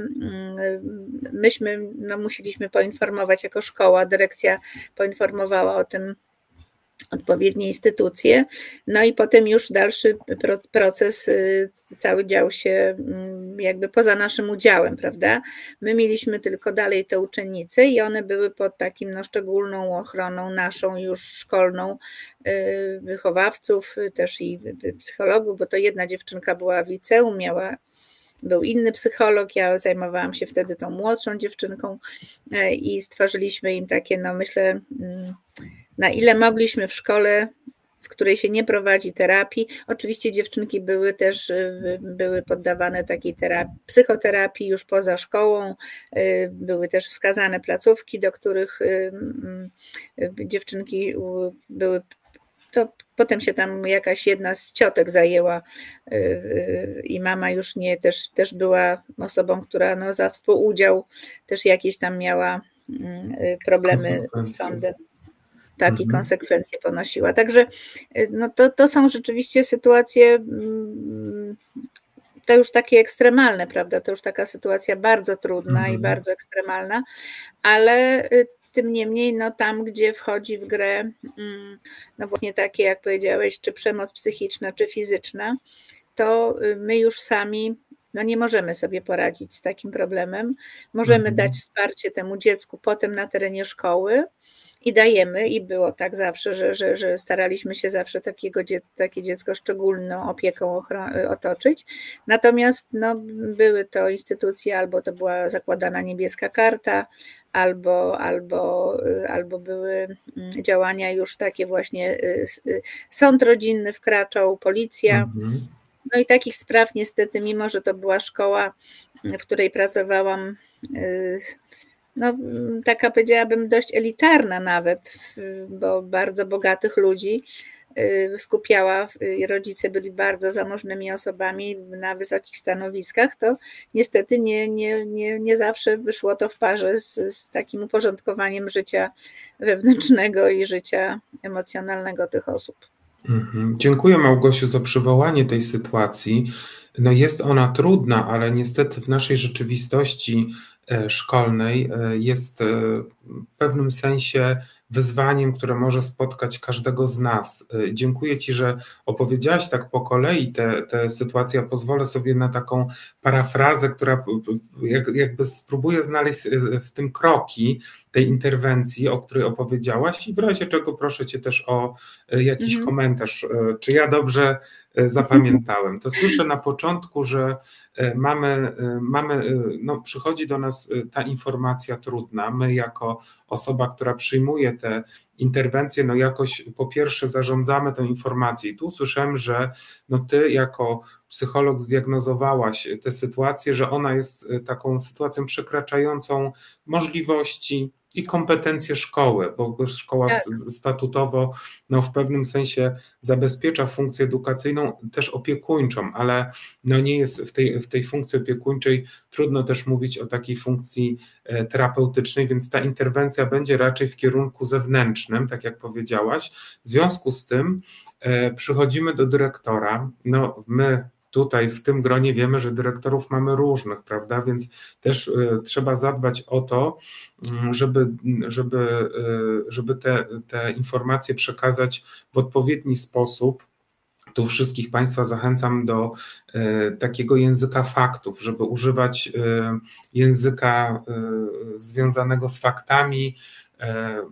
myśmy no, musieliśmy poinformować jako szkoła, dyrekcja poinformowała o tym odpowiednie instytucje, no i potem już dalszy proces cały dział się jakby poza naszym udziałem, prawda? My mieliśmy tylko dalej te uczennice i one były pod takim no, szczególną ochroną naszą już szkolną, wychowawców, też i psychologów, bo to jedna dziewczynka była w liceum, miała był inny psycholog, ja zajmowałam się wtedy tą młodszą dziewczynką i stworzyliśmy im takie, no myślę, na ile mogliśmy w szkole, w której się nie prowadzi terapii. Oczywiście dziewczynki były też były poddawane takiej terapii, psychoterapii już poza szkołą. Były też wskazane placówki, do których dziewczynki były. To potem się tam jakaś jedna z ciotek zajęła i mama już nie, też, też była osobą, która no za współudział też jakieś tam miała problemy z sądem. Tak, i konsekwencje ponosiła. Także no to, to są rzeczywiście sytuacje, to już takie ekstremalne, prawda? To już taka sytuacja bardzo trudna mm-hmm. i bardzo ekstremalna, ale tym niemniej no tam, gdzie wchodzi w grę no właśnie takie, jak powiedziałeś, czy przemoc psychiczna, czy fizyczna, to my już sami no nie możemy sobie poradzić z takim problemem. Możemy mm-hmm. dać wsparcie temu dziecku potem na terenie szkoły, i dajemy, i było tak zawsze, że, że, że staraliśmy się zawsze takiego, takie dziecko szczególną opieką otoczyć. Natomiast no, były to instytucje, albo to była zakładana niebieska karta, albo, albo, albo były działania już takie właśnie, sąd rodzinny wkraczał, policja. Mhm. No i takich spraw niestety, mimo że to była szkoła, w której pracowałam, no, taka powiedziałabym dość elitarna nawet, bo bardzo bogatych ludzi skupiała, rodzice byli bardzo zamożnymi osobami na wysokich stanowiskach, to niestety nie, nie, nie, nie zawsze wyszło to w parze z, z takim uporządkowaniem życia wewnętrznego i życia emocjonalnego tych osób. Mhm. Dziękuję, Małgosiu, za przywołanie tej sytuacji. No jest ona trudna, ale niestety w naszej rzeczywistości szkolnej jest w pewnym sensie wyzwaniem, które może spotkać każdego z nas. Dziękuję Ci, że opowiedziałaś tak po kolei te, te sytuacje. Ja pozwolę sobie na taką parafrazę, która jakby spróbuję znaleźć w tym kroki tej interwencji, o której opowiedziałaś, i w razie czego proszę Cię też o jakiś mhm. komentarz, czy ja dobrze zapamiętałem. To słyszę na początku, że mamy, mamy no, przychodzi do nas ta informacja trudna. My jako osoba, która przyjmuje te interwencje, no jakoś po pierwsze zarządzamy tą informację. I tu słyszałem, że no Ty jako psycholog zdiagnozowałaś tę sytuację, że ona jest taką sytuacją przekraczającą możliwości i kompetencje szkoły, bo szkoła tak. statutowo no, w pewnym sensie zabezpiecza funkcję edukacyjną, też opiekuńczą, ale no, nie jest w tej, w tej funkcji opiekuńczej trudno też mówić o takiej funkcji terapeutycznej, więc ta interwencja będzie raczej w kierunku zewnętrznym, tak jak powiedziałaś. W związku z tym e, przychodzimy do dyrektora, no my tutaj w tym gronie wiemy, że dyrektorów mamy różnych, prawda, więc też y, trzeba zadbać o to, żeby, żeby, y, żeby te, te informacje przekazać w odpowiedni sposób. Tu wszystkich Państwa zachęcam do y, takiego języka faktów, żeby używać y, języka y, związanego z faktami, y,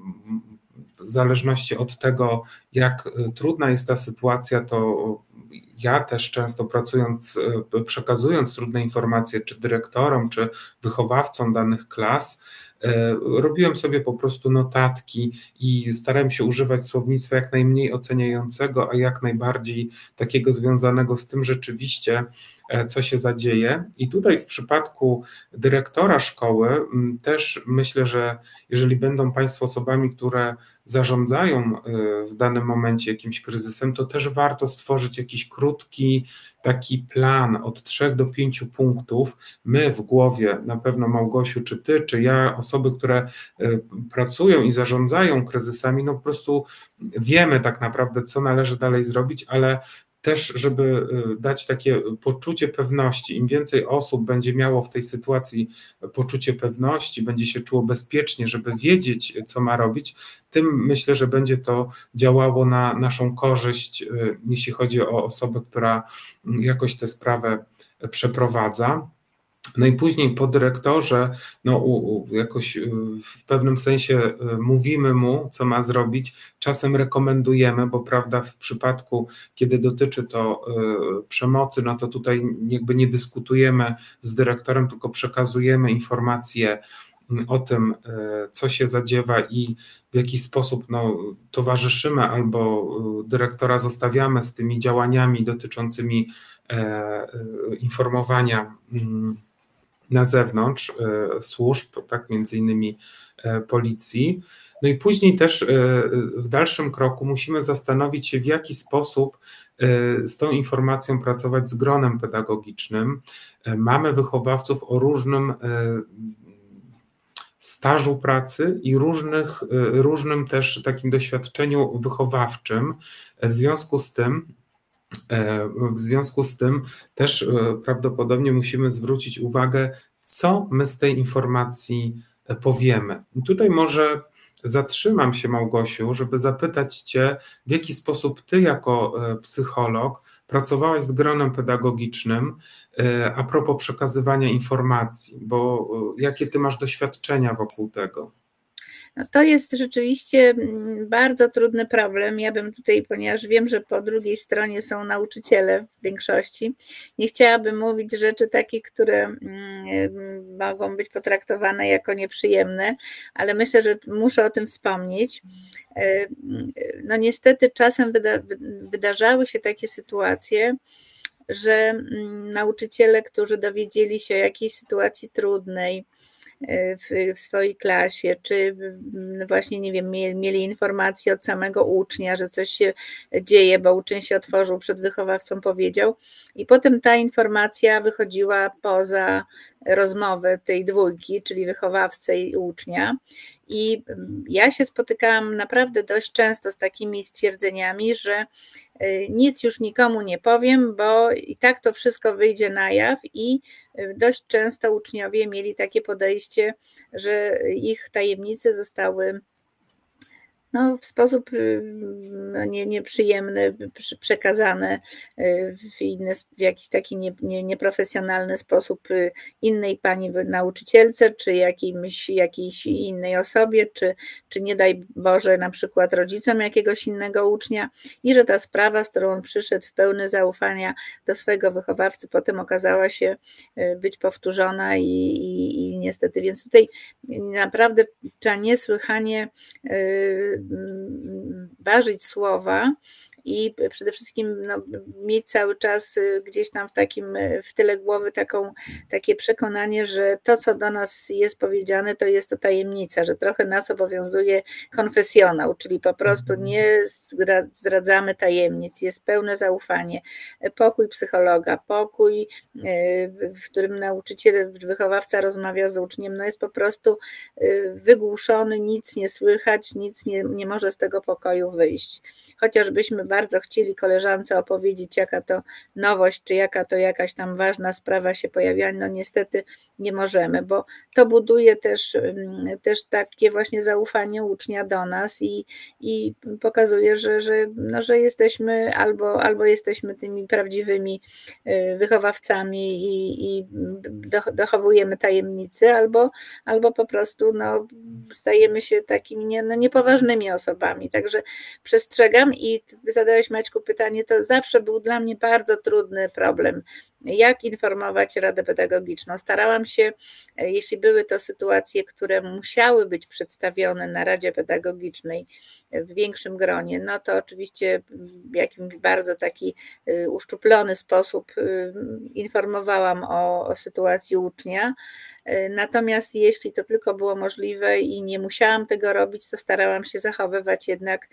w zależności od tego, jak trudna jest ta sytuacja, to ja też często pracując, przekazując trudne informacje czy dyrektorom, czy wychowawcom danych klas, robiłem sobie po prostu notatki i starałem się używać słownictwa jak najmniej oceniającego, a jak najbardziej takiego związanego z tym rzeczywiście, co się zadzieje. I tutaj w przypadku dyrektora szkoły też myślę, że jeżeli będą Państwo osobami, które zarządzają w danym momencie jakimś kryzysem, to też warto stworzyć jakiś krótki taki plan od trzech do pięciu punktów. My w głowie, na pewno Małgosiu, czy Ty, czy ja, osoby, które pracują i zarządzają kryzysami, no po prostu wiemy tak naprawdę, co należy dalej zrobić, ale też, żeby dać takie poczucie pewności, im więcej osób będzie miało w tej sytuacji poczucie pewności, będzie się czuło bezpiecznie, żeby wiedzieć, co ma robić, tym myślę, że będzie to działało na naszą korzyść, jeśli chodzi o osobę, która jakoś tę sprawę przeprowadza. No i później po dyrektorze, no u, u, jakoś w pewnym sensie mówimy mu, co ma zrobić, czasem rekomendujemy, bo prawda w przypadku, kiedy dotyczy to y, przemocy, no to tutaj jakby nie dyskutujemy z dyrektorem, tylko przekazujemy informacje o tym, y, co się zadziewa i w jaki sposób no, towarzyszymy albo dyrektora zostawiamy z tymi działaniami dotyczącymi y, y, informowania y, na zewnątrz służb, tak, między innymi policji. No i później też w dalszym kroku musimy zastanowić się, w jaki sposób z tą informacją pracować z gronem pedagogicznym. Mamy wychowawców o różnym stażu pracy i różnych, różnym też takim doświadczeniu wychowawczym. W związku z tym W związku z tym też prawdopodobnie musimy zwrócić uwagę, co my z tej informacji powiemy. I tutaj może zatrzymam się, Małgosiu, żeby zapytać Cię, w jaki sposób Ty jako psycholog pracowałaś z gronem pedagogicznym a propos przekazywania informacji, bo jakie Ty masz doświadczenia wokół tego? No to jest rzeczywiście bardzo trudny problem. Ja bym tutaj, ponieważ wiem, że po drugiej stronie są nauczyciele w większości, nie chciałabym mówić rzeczy takich, które mogą być potraktowane jako nieprzyjemne, ale myślę, że muszę o tym wspomnieć. No niestety czasem wyda- wydarzały się takie sytuacje, że nauczyciele, którzy dowiedzieli się o jakiejś sytuacji trudnej, W, w swojej klasie, czy właśnie, nie wiem, mieli informację od samego ucznia, że coś się dzieje, bo uczeń się otworzył, przed wychowawcą powiedział i potem ta informacja wychodziła poza rozmowę tej dwójki, czyli wychowawcy i ucznia. I ja się spotykałam naprawdę dość często z takimi stwierdzeniami, że nic już nikomu nie powiem, bo i tak to wszystko wyjdzie na jaw i dość często uczniowie mieli takie podejście, że ich tajemnice zostały no, w sposób nie, nieprzyjemny, przekazane w, inny, w jakiś taki nie, nie, nieprofesjonalny sposób innej pani nauczycielce, czy jakimś, jakiejś innej osobie, czy, czy nie daj Boże na przykład rodzicom jakiegoś innego ucznia i że ta sprawa, z którą on przyszedł w pełny zaufania do swojego wychowawcy, potem okazała się być powtórzona i, i, i niestety, więc tutaj naprawdę trzeba niesłychanie ważyć słowa i przede wszystkim no, mieć cały czas gdzieś tam w takim, w tyle głowy taką, takie przekonanie, że to, co do nas jest powiedziane, to jest to tajemnica, że trochę nas obowiązuje konfesjonał, czyli po prostu nie zdradzamy tajemnic, jest pełne zaufanie, pokój psychologa, pokój, w którym nauczyciel, wychowawca rozmawia z uczniem, no jest po prostu wygłuszony, nic nie słychać, nic nie, nie może z tego pokoju wyjść. Chociażbyśmy bardzo chcieli koleżance opowiedzieć, jaka to nowość, czy jaka to jakaś tam ważna sprawa się pojawia, no niestety nie możemy, bo to buduje też, też takie właśnie zaufanie ucznia do nas i, i pokazuje, że, że, no, że jesteśmy albo, albo jesteśmy tymi prawdziwymi wychowawcami i, i dochowujemy tajemnicy, albo, albo po prostu no, stajemy się takimi nie, no, niepoważnymi osobami. Także przestrzegam i zadałeś, Maćku, pytanie, to zawsze był dla mnie bardzo trudny problem. Jak informować Radę Pedagogiczną? Starałam się, jeśli były to sytuacje, które musiały być przedstawione na Radzie Pedagogicznej w większym gronie, no to oczywiście w jakimś bardzo taki uszczuplony sposób informowałam o, o sytuacji ucznia. Natomiast jeśli to tylko było możliwe i nie musiałam tego robić, to starałam się zachowywać jednak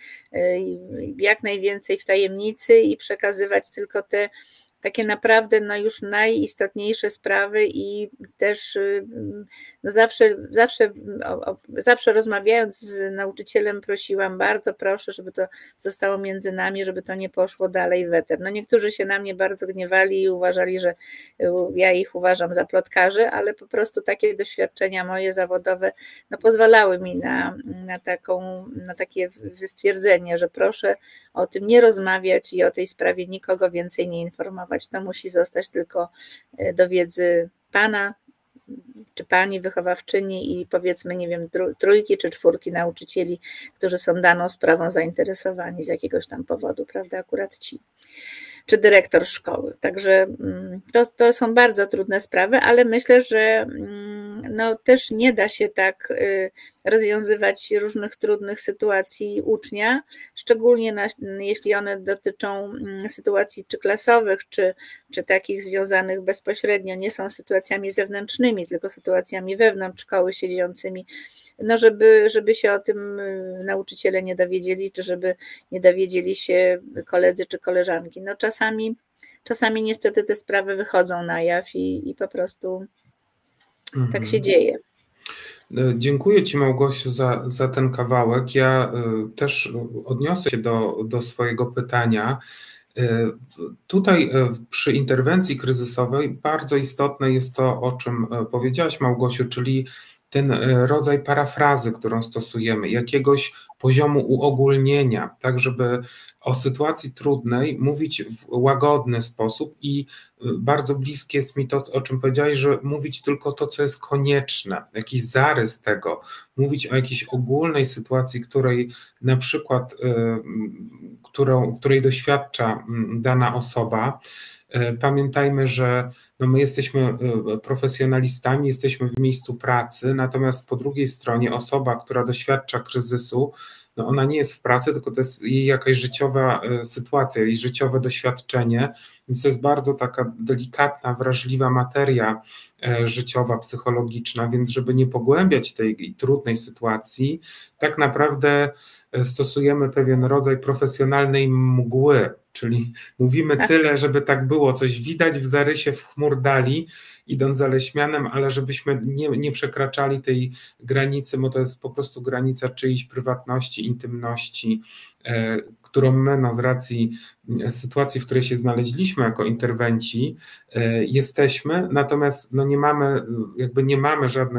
jak najwięcej w tajemnicy i przekazywać tylko te takie naprawdę no już najistotniejsze sprawy i też no zawsze, zawsze, zawsze rozmawiając z nauczycielem prosiłam, bardzo proszę, żeby to zostało między nami, żeby to nie poszło dalej w eter. No niektórzy się na mnie bardzo gniewali i uważali, że ja ich uważam za plotkarzy, ale po prostu takie doświadczenia moje zawodowe no pozwalały mi na, na, taką, na takie stwierdzenie, że proszę o tym nie rozmawiać i o tej sprawie nikogo więcej nie informować. To musi zostać tylko do wiedzy pana czy pani wychowawczyni i powiedzmy, nie wiem, trójki czy czwórki nauczycieli, którzy są daną sprawą zainteresowani z jakiegoś tam powodu, prawda, akurat ci, czy dyrektor szkoły. Także to, to są bardzo trudne sprawy, ale myślę, że no, też nie da się tak rozwiązywać różnych trudnych sytuacji ucznia, szczególnie na, jeśli one dotyczą sytuacji czy klasowych, czy, czy takich związanych bezpośrednio, nie są sytuacjami zewnętrznymi, tylko sytuacjami wewnątrz szkoły siedzącymi, no żeby, żeby się o tym nauczyciele nie dowiedzieli, czy żeby nie dowiedzieli się koledzy czy koleżanki. No czasami, czasami niestety te sprawy wychodzą na jaw i, i po prostu mhm. tak się dzieje. Dziękuję Ci, Małgosiu, za, za ten kawałek. Ja też odniosę się do, do swojego pytania. Tutaj przy interwencji kryzysowej bardzo istotne jest to, o czym powiedziałaś, Małgosiu, czyli ten rodzaj parafrazy, którą stosujemy, jakiegoś poziomu uogólnienia, tak żeby o sytuacji trudnej mówić w łagodny sposób i bardzo bliskie jest mi to, o czym powiedziałeś, że mówić tylko to, co jest konieczne, jakiś zarys tego, mówić o jakiejś ogólnej sytuacji, której na przykład, którą, której doświadcza dana osoba. Pamiętajmy, że no my jesteśmy profesjonalistami, jesteśmy w miejscu pracy, natomiast po drugiej stronie osoba, która doświadcza kryzysu, no ona nie jest w pracy, tylko to jest jej jakaś życiowa sytuacja, jej życiowe doświadczenie, więc to jest bardzo taka delikatna, wrażliwa materia życiowa, psychologiczna, więc żeby nie pogłębiać tej trudnej sytuacji, tak naprawdę stosujemy pewien rodzaj profesjonalnej mgły, czyli mówimy tyle, żeby tak było, coś widać w zarysie w chmur dali, idąc za leśmianem, ale żebyśmy nie, nie przekraczali tej granicy, bo to jest po prostu granica czyjejś prywatności, intymności, e, którą my no, z racji sytuacji, w której się znaleźliśmy jako interwenci, e, jesteśmy, natomiast no, nie mamy, jakby nie mamy żadnych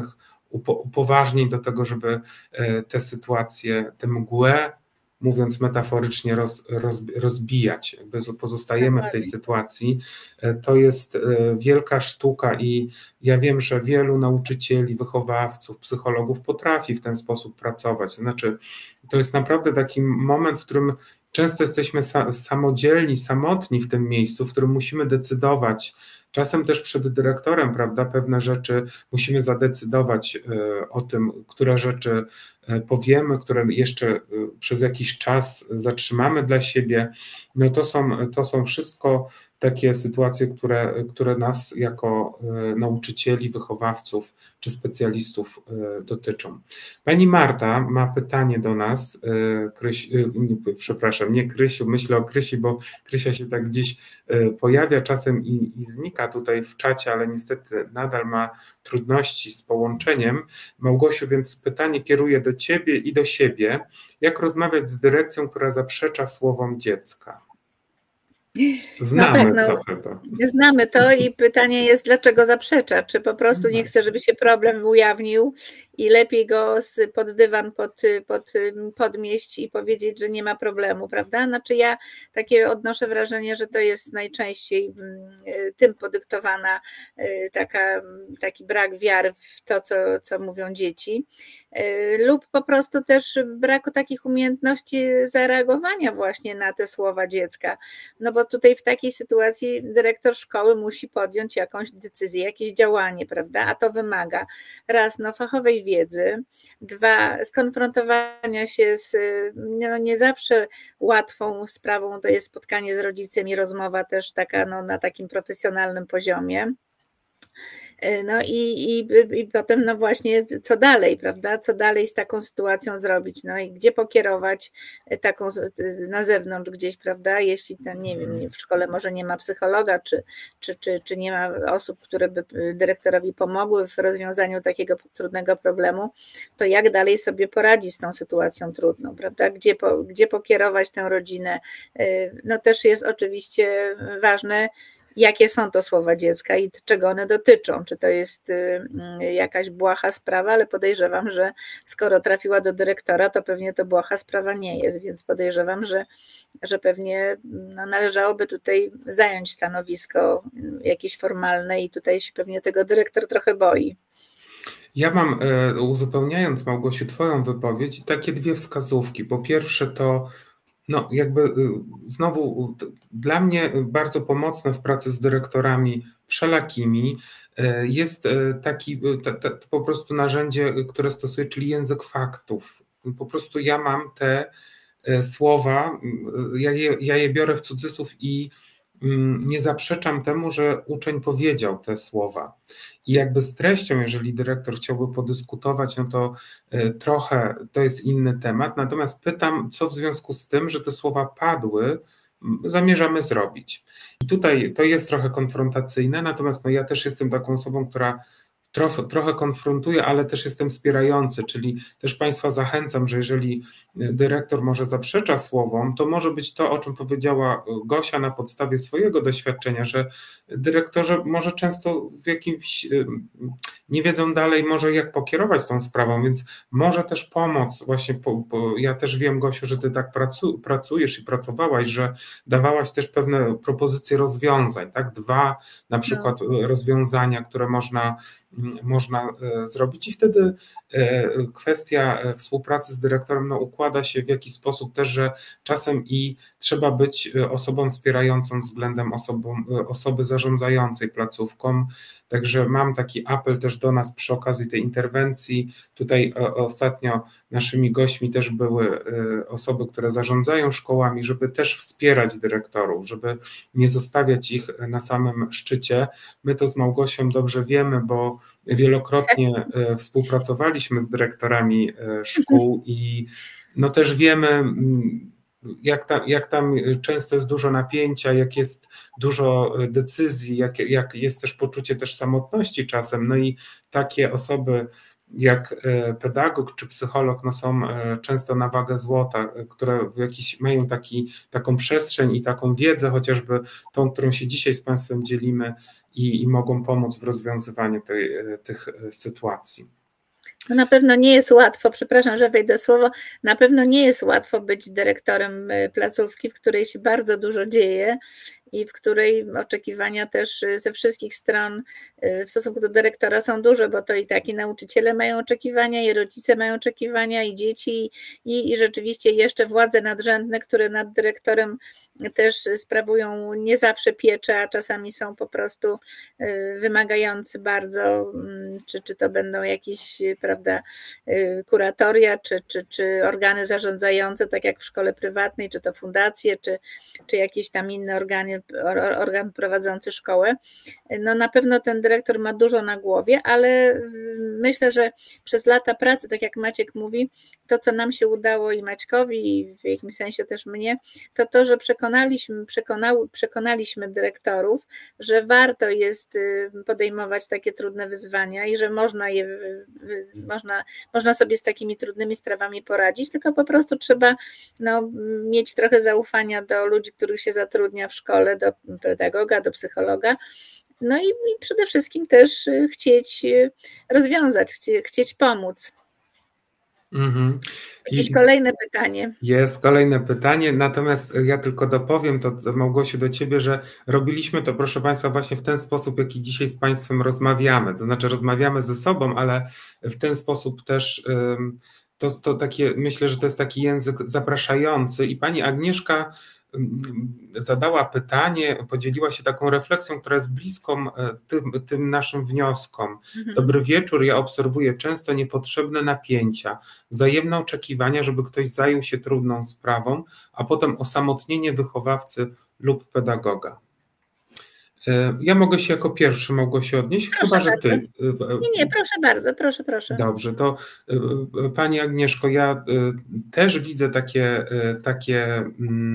upoważnień do tego, żeby te sytuacje, tę mgłę, mówiąc metaforycznie, roz, roz, rozbijać. Jakby pozostajemy w tej sytuacji. To jest wielka sztuka i ja wiem, że wielu nauczycieli, wychowawców, psychologów potrafi w ten sposób pracować. Znaczy, to jest naprawdę taki moment, w którym często jesteśmy samodzielni, samotni w tym miejscu, w którym musimy decydować, czasem też przed dyrektorem, prawda, pewne rzeczy musimy zadecydować o tym, które rzeczy powiemy, które jeszcze przez jakiś czas zatrzymamy dla siebie. No to są, to są wszystko takie sytuacje, które, które nas jako nauczycieli, wychowawców czy specjalistów dotyczą. Pani Marta ma pytanie do nas. Kryś, przepraszam, nie Krysiu, myślę o Krysi, bo Krysia się tak gdzieś pojawia czasem i, i znika tutaj w czacie, ale niestety nadal ma trudności z połączeniem. Małgosiu, więc pytanie kieruję do ciebie i do siebie. Jak rozmawiać z dyrekcją, która zaprzecza słowom dziecka? Znamy no tak, no, to chyba. Znamy to i pytanie jest, dlaczego zaprzecza? Czy po prostu nie chce, żeby się problem ujawnił i lepiej go pod dywan pod, pod, podmieść i powiedzieć, że nie ma problemu, prawda? Znaczy ja takie odnoszę wrażenie, że to jest najczęściej tym podyktowana taka, taki brak wiary w to, co, co mówią dzieci, lub po prostu też braku takich umiejętności zareagowania właśnie na te słowa dziecka. No bo tutaj w takiej sytuacji dyrektor szkoły musi podjąć jakąś decyzję, jakieś działanie, prawda? A to wymaga raz, no, fachowej wiedzy, dwa, skonfrontowania się z no, nie zawsze łatwą sprawą, to jest spotkanie z rodzicem i rozmowa też taka no, na takim profesjonalnym poziomie. No i, i, i potem no właśnie co dalej, prawda? Co dalej z taką sytuacją zrobić? No i gdzie pokierować taką na zewnątrz gdzieś, prawda? Jeśli ten, nie wiem, w szkole może nie ma psychologa, czy, czy, czy, czy nie ma osób, które by dyrektorowi pomogły w rozwiązaniu takiego trudnego problemu, to jak dalej sobie poradzić z tą sytuacją trudną, prawda? Gdzie, po, gdzie pokierować tę rodzinę? No też jest oczywiście ważne, jakie są to słowa dziecka i czego one dotyczą. Czy to jest jakaś błaha sprawa, ale podejrzewam, że skoro trafiła do dyrektora, to pewnie to błaha sprawa nie jest, więc podejrzewam, że, że pewnie no, należałoby tutaj zająć stanowisko jakieś formalne i tutaj się pewnie tego dyrektor trochę boi. Ja mam, uzupełniając Małgosiu twoją wypowiedź, takie dwie wskazówki. Po pierwsze to No, jakby znowu dla mnie bardzo pomocne w pracy z dyrektorami wszelakimi jest taki to, to po prostu narzędzie, które stosuję, czyli język faktów. Po prostu ja mam te słowa, ja je, ja je biorę w cudzysłów i nie zaprzeczam temu, że uczeń powiedział te słowa. I jakby z treścią, jeżeli dyrektor chciałby podyskutować, no to trochę to jest inny temat. Natomiast pytam, co w związku z tym, że te słowa padły, zamierzamy zrobić. I tutaj to jest trochę konfrontacyjne, natomiast no ja też jestem taką osobą, która Trochę, trochę konfrontuję, ale też jestem wspierający, czyli też Państwa zachęcam, że jeżeli dyrektor może zaprzecza słowom, to może być to, o czym powiedziała Gosia na podstawie swojego doświadczenia, że dyrektorzy może często w jakimś nie wiedzą dalej może jak pokierować tą sprawą, więc może też pomoc właśnie, po, po, ja też wiem, Gosiu, że Ty tak pracu, pracujesz i pracowałaś, że dawałaś też pewne propozycje rozwiązań, tak? Dwa na przykład no. rozwiązania, które można można zrobić i wtedy kwestia współpracy z dyrektorem no, układa się w jakiś sposób też, że czasem i trzeba być osobą wspierającą względem osobą, osoby zarządzającej placówką, także mam taki apel też do nas przy okazji tej interwencji. Tutaj ostatnio naszymi gośćmi też były osoby, które zarządzają szkołami, żeby też wspierać dyrektorów, żeby nie zostawiać ich na samym szczycie. My to z Małgosią dobrze wiemy, bo wielokrotnie współpracowaliśmy z dyrektorami szkół i no też wiemy, jak tam, jak tam często jest dużo napięcia, jak jest dużo decyzji, jak, jak jest też poczucie też samotności czasem, no i takie osoby jak pedagog czy psycholog no są często na wagę złota, które w jakiś, mają taki, taką przestrzeń i taką wiedzę, chociażby tą, którą się dzisiaj z Państwem dzielimy i, i mogą pomóc w rozwiązywaniu tej, tych sytuacji. No na pewno nie jest łatwo, przepraszam, że wejdę słowo, na pewno nie jest łatwo być dyrektorem placówki, w której się bardzo dużo dzieje i w której oczekiwania też ze wszystkich stron w stosunku do dyrektora są duże, bo to i tak i nauczyciele mają oczekiwania, i rodzice mają oczekiwania, i dzieci, i, i rzeczywiście jeszcze władze nadrzędne, które nad dyrektorem też sprawują nie zawsze pieczę, a czasami są po prostu wymagający bardzo, czy, czy to będą jakieś, prawda, kuratoria, czy, czy, czy organy zarządzające, tak jak w szkole prywatnej, czy to fundacje, czy, czy jakieś tam inne organy, organ prowadzący szkołę. No na pewno ten dyrektor ma dużo na głowie, ale myślę, że przez lata pracy, tak jak Maciek mówi, to co nam się udało i Maćkowi, i w jakimś sensie też mnie, to to, że przekonaliśmy, przekonały, przekonaliśmy dyrektorów, że warto jest podejmować takie trudne wyzwania i że można, je, można, można sobie z takimi trudnymi sprawami poradzić, tylko po prostu trzeba no, mieć trochę zaufania do ludzi, których się zatrudnia w szkole, do pedagoga, do psychologa. No i, i przede wszystkim też chcieć rozwiązać, chcie, chcieć pomóc. Mhm. Jakieś I kolejne pytanie. Jest kolejne pytanie, natomiast ja tylko dopowiem to, Małgosiu, do Ciebie, że robiliśmy to, proszę Państwa, właśnie w ten sposób, jaki dzisiaj z Państwem rozmawiamy. To znaczy rozmawiamy ze sobą, ale w ten sposób też to, to takie, myślę, że to jest taki język zapraszający i Pani Agnieszka zadała pytanie, podzieliła się taką refleksją, która jest bliską tym, tym naszym wnioskom. Mhm. Dobry wieczór, ja obserwuję często niepotrzebne napięcia, wzajemne oczekiwania, żeby ktoś zajął się trudną sprawą, a potem osamotnienie wychowawcy lub pedagoga. Ja mogę się jako pierwszy, mogę się odnieść, proszę chyba, że bardzo. ty. Nie, nie, proszę bardzo, proszę, proszę. Dobrze, to Pani Agnieszko, ja też widzę takie, takie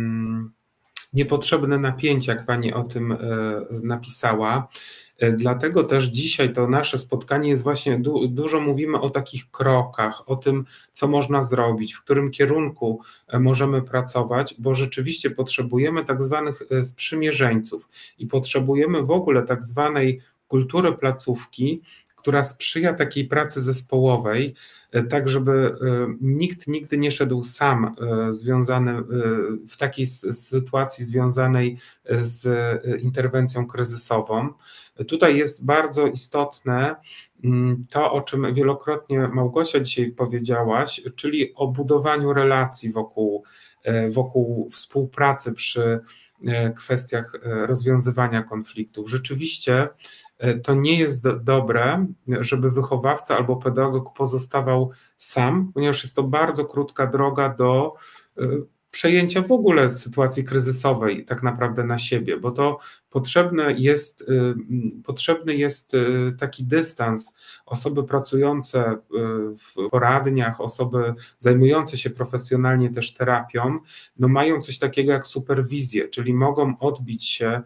niepotrzebne napięcia, jak Pani o tym napisała. Dlatego też dzisiaj to nasze spotkanie jest właśnie, du- dużo mówimy o takich krokach, o tym, co można zrobić, w którym kierunku możemy pracować, bo rzeczywiście potrzebujemy tak zwanych sprzymierzeńców i potrzebujemy w ogóle tak zwanej kultury placówki, która sprzyja takiej pracy zespołowej, tak żeby nikt nigdy nie szedł sam związany w takiej sytuacji związanej z interwencją kryzysową. Tutaj jest bardzo istotne to, o czym wielokrotnie Małgosia dzisiaj powiedziałaś, czyli o budowaniu relacji wokół, wokół współpracy przy kwestiach rozwiązywania konfliktów. Rzeczywiście to nie jest do, dobre, żeby wychowawca albo pedagog pozostawał sam, ponieważ jest to bardzo krótka droga do przejęcia w ogóle sytuacji kryzysowej tak naprawdę na siebie, bo to potrzebne jest, potrzebny jest taki dystans. Osoby pracujące w poradniach, osoby zajmujące się profesjonalnie też terapią, no mają coś takiego jak superwizję, czyli mogą odbić się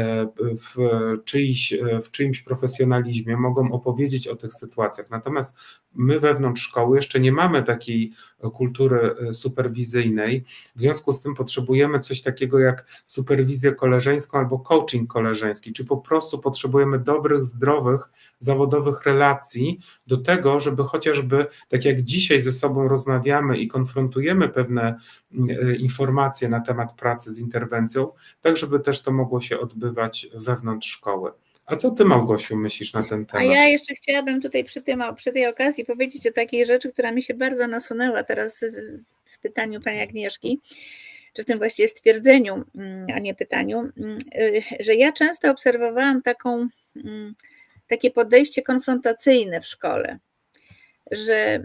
w, czyjś, w czyimś profesjonalizmie, mogą opowiedzieć o tych sytuacjach. Natomiast my wewnątrz szkoły jeszcze nie mamy takiej kultury superwizyjnej, w związku z tym potrzebujemy coś takiego jak superwizję koleżeńską albo coaching koleżeński, czy po prostu potrzebujemy dobrych, zdrowych, zawodowych relacji do tego, żeby chociażby, tak jak dzisiaj ze sobą rozmawiamy i konfrontujemy pewne informacje na temat pracy z interwencją, tak żeby też to mogło się odbywać wewnątrz szkoły. A co ty, Małgosiu, myślisz na ten temat? A ja jeszcze chciałabym tutaj przy, tym, przy tej okazji powiedzieć o takiej rzeczy, która mi się bardzo nasunęła teraz w pytaniu pani Agnieszki, czy w tym właściwie stwierdzeniu, a nie pytaniu, że ja często obserwowałam taką, takie podejście konfrontacyjne w szkole, że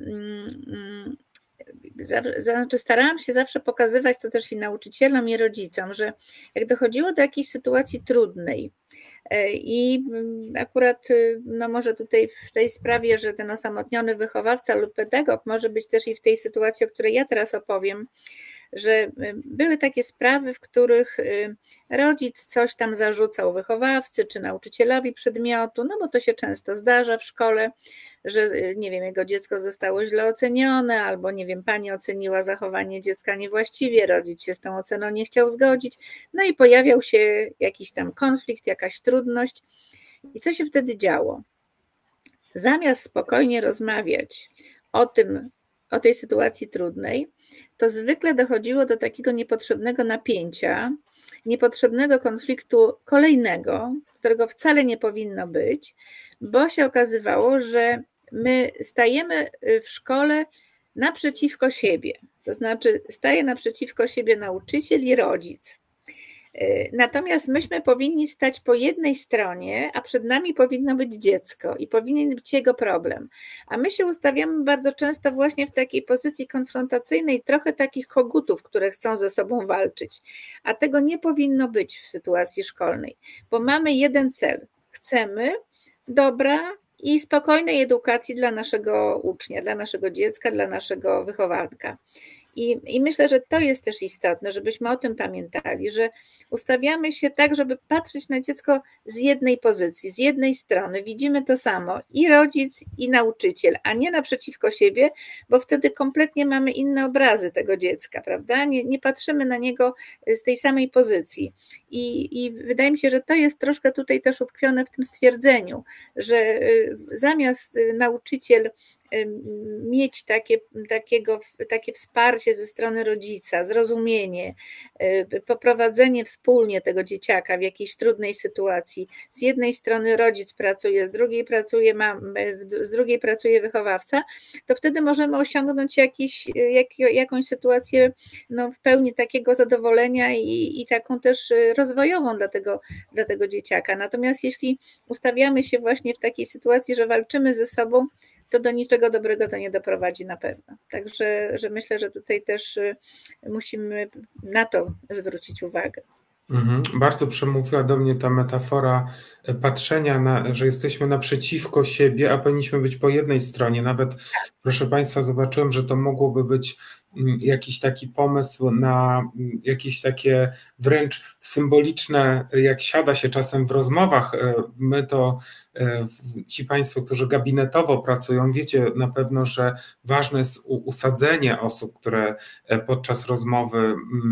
znaczy starałam się zawsze pokazywać to też i nauczycielom, i rodzicom, że jak dochodziło do jakiejś sytuacji trudnej i akurat no może tutaj w tej sprawie, że ten osamotniony wychowawca lub pedagog może być też i w tej sytuacji, o której ja teraz opowiem, że były takie sprawy, w których rodzic coś tam zarzucał wychowawcy czy nauczycielowi przedmiotu, no bo to się często zdarza w szkole, że nie wiem, jego dziecko zostało źle ocenione, albo nie wiem, pani oceniła zachowanie dziecka niewłaściwie, rodzic się z tą oceną nie chciał zgodzić, no i pojawiał się jakiś tam konflikt, jakaś trudność. I co się wtedy działo? zamiast spokojnie rozmawiać o tym, o tej sytuacji trudnej, to zwykle dochodziło do takiego niepotrzebnego napięcia, niepotrzebnego konfliktu kolejnego, którego wcale nie powinno być, bo się okazywało, że my stajemy w szkole naprzeciwko siebie. To znaczy staje naprzeciwko siebie nauczyciel i rodzic. Natomiast myśmy powinni stać po jednej stronie, a przed nami powinno być dziecko i powinien być jego problem. A my się ustawiamy bardzo często właśnie w takiej pozycji konfrontacyjnej, trochę takich kogutów, które chcą ze sobą walczyć. A tego nie powinno być w sytuacji szkolnej, bo mamy jeden cel. Chcemy dobra i spokojnej edukacji dla naszego ucznia, dla naszego dziecka, dla naszego wychowanka. I, I myślę, że to jest też istotne, żebyśmy o tym pamiętali, że ustawiamy się tak, żeby patrzeć na dziecko z jednej pozycji, z jednej strony. Widzimy to samo i rodzic, i nauczyciel, a nie naprzeciwko siebie, bo wtedy kompletnie mamy inne obrazy tego dziecka, prawda? Nie, nie patrzymy na niego z tej samej pozycji. I, I wydaje mi się, że to jest troszkę tutaj też utkwione w tym stwierdzeniu, że zamiast nauczyciel mieć takie, takiego, takie wsparcie ze strony rodzica, zrozumienie, poprowadzenie wspólnie tego dzieciaka w jakiejś trudnej sytuacji. Z jednej strony rodzic pracuje, z drugiej pracuje mam, z drugiej pracuje wychowawca, to wtedy możemy osiągnąć jakiś, jak, jakąś sytuację no, w pełni takiego zadowolenia i, i taką też rozwojową dla tego, dla tego dzieciaka. Natomiast jeśli ustawiamy się właśnie w takiej sytuacji, że walczymy ze sobą, to do niczego dobrego to nie doprowadzi na pewno. Także że myślę, że tutaj też musimy na to zwrócić uwagę. Mhm. Bardzo przemówiła do mnie ta metafora patrzenia, na, że jesteśmy naprzeciwko siebie, a powinniśmy być po jednej stronie. Nawet, proszę Państwa, zobaczyłem, że to mogłoby być jakiś taki pomysł na jakieś takie wręcz symboliczne, jak siada się czasem w rozmowach, my to ci Państwo, którzy gabinetowo pracują, wiecie na pewno, że ważne jest usadzenie osób, które podczas rozmowy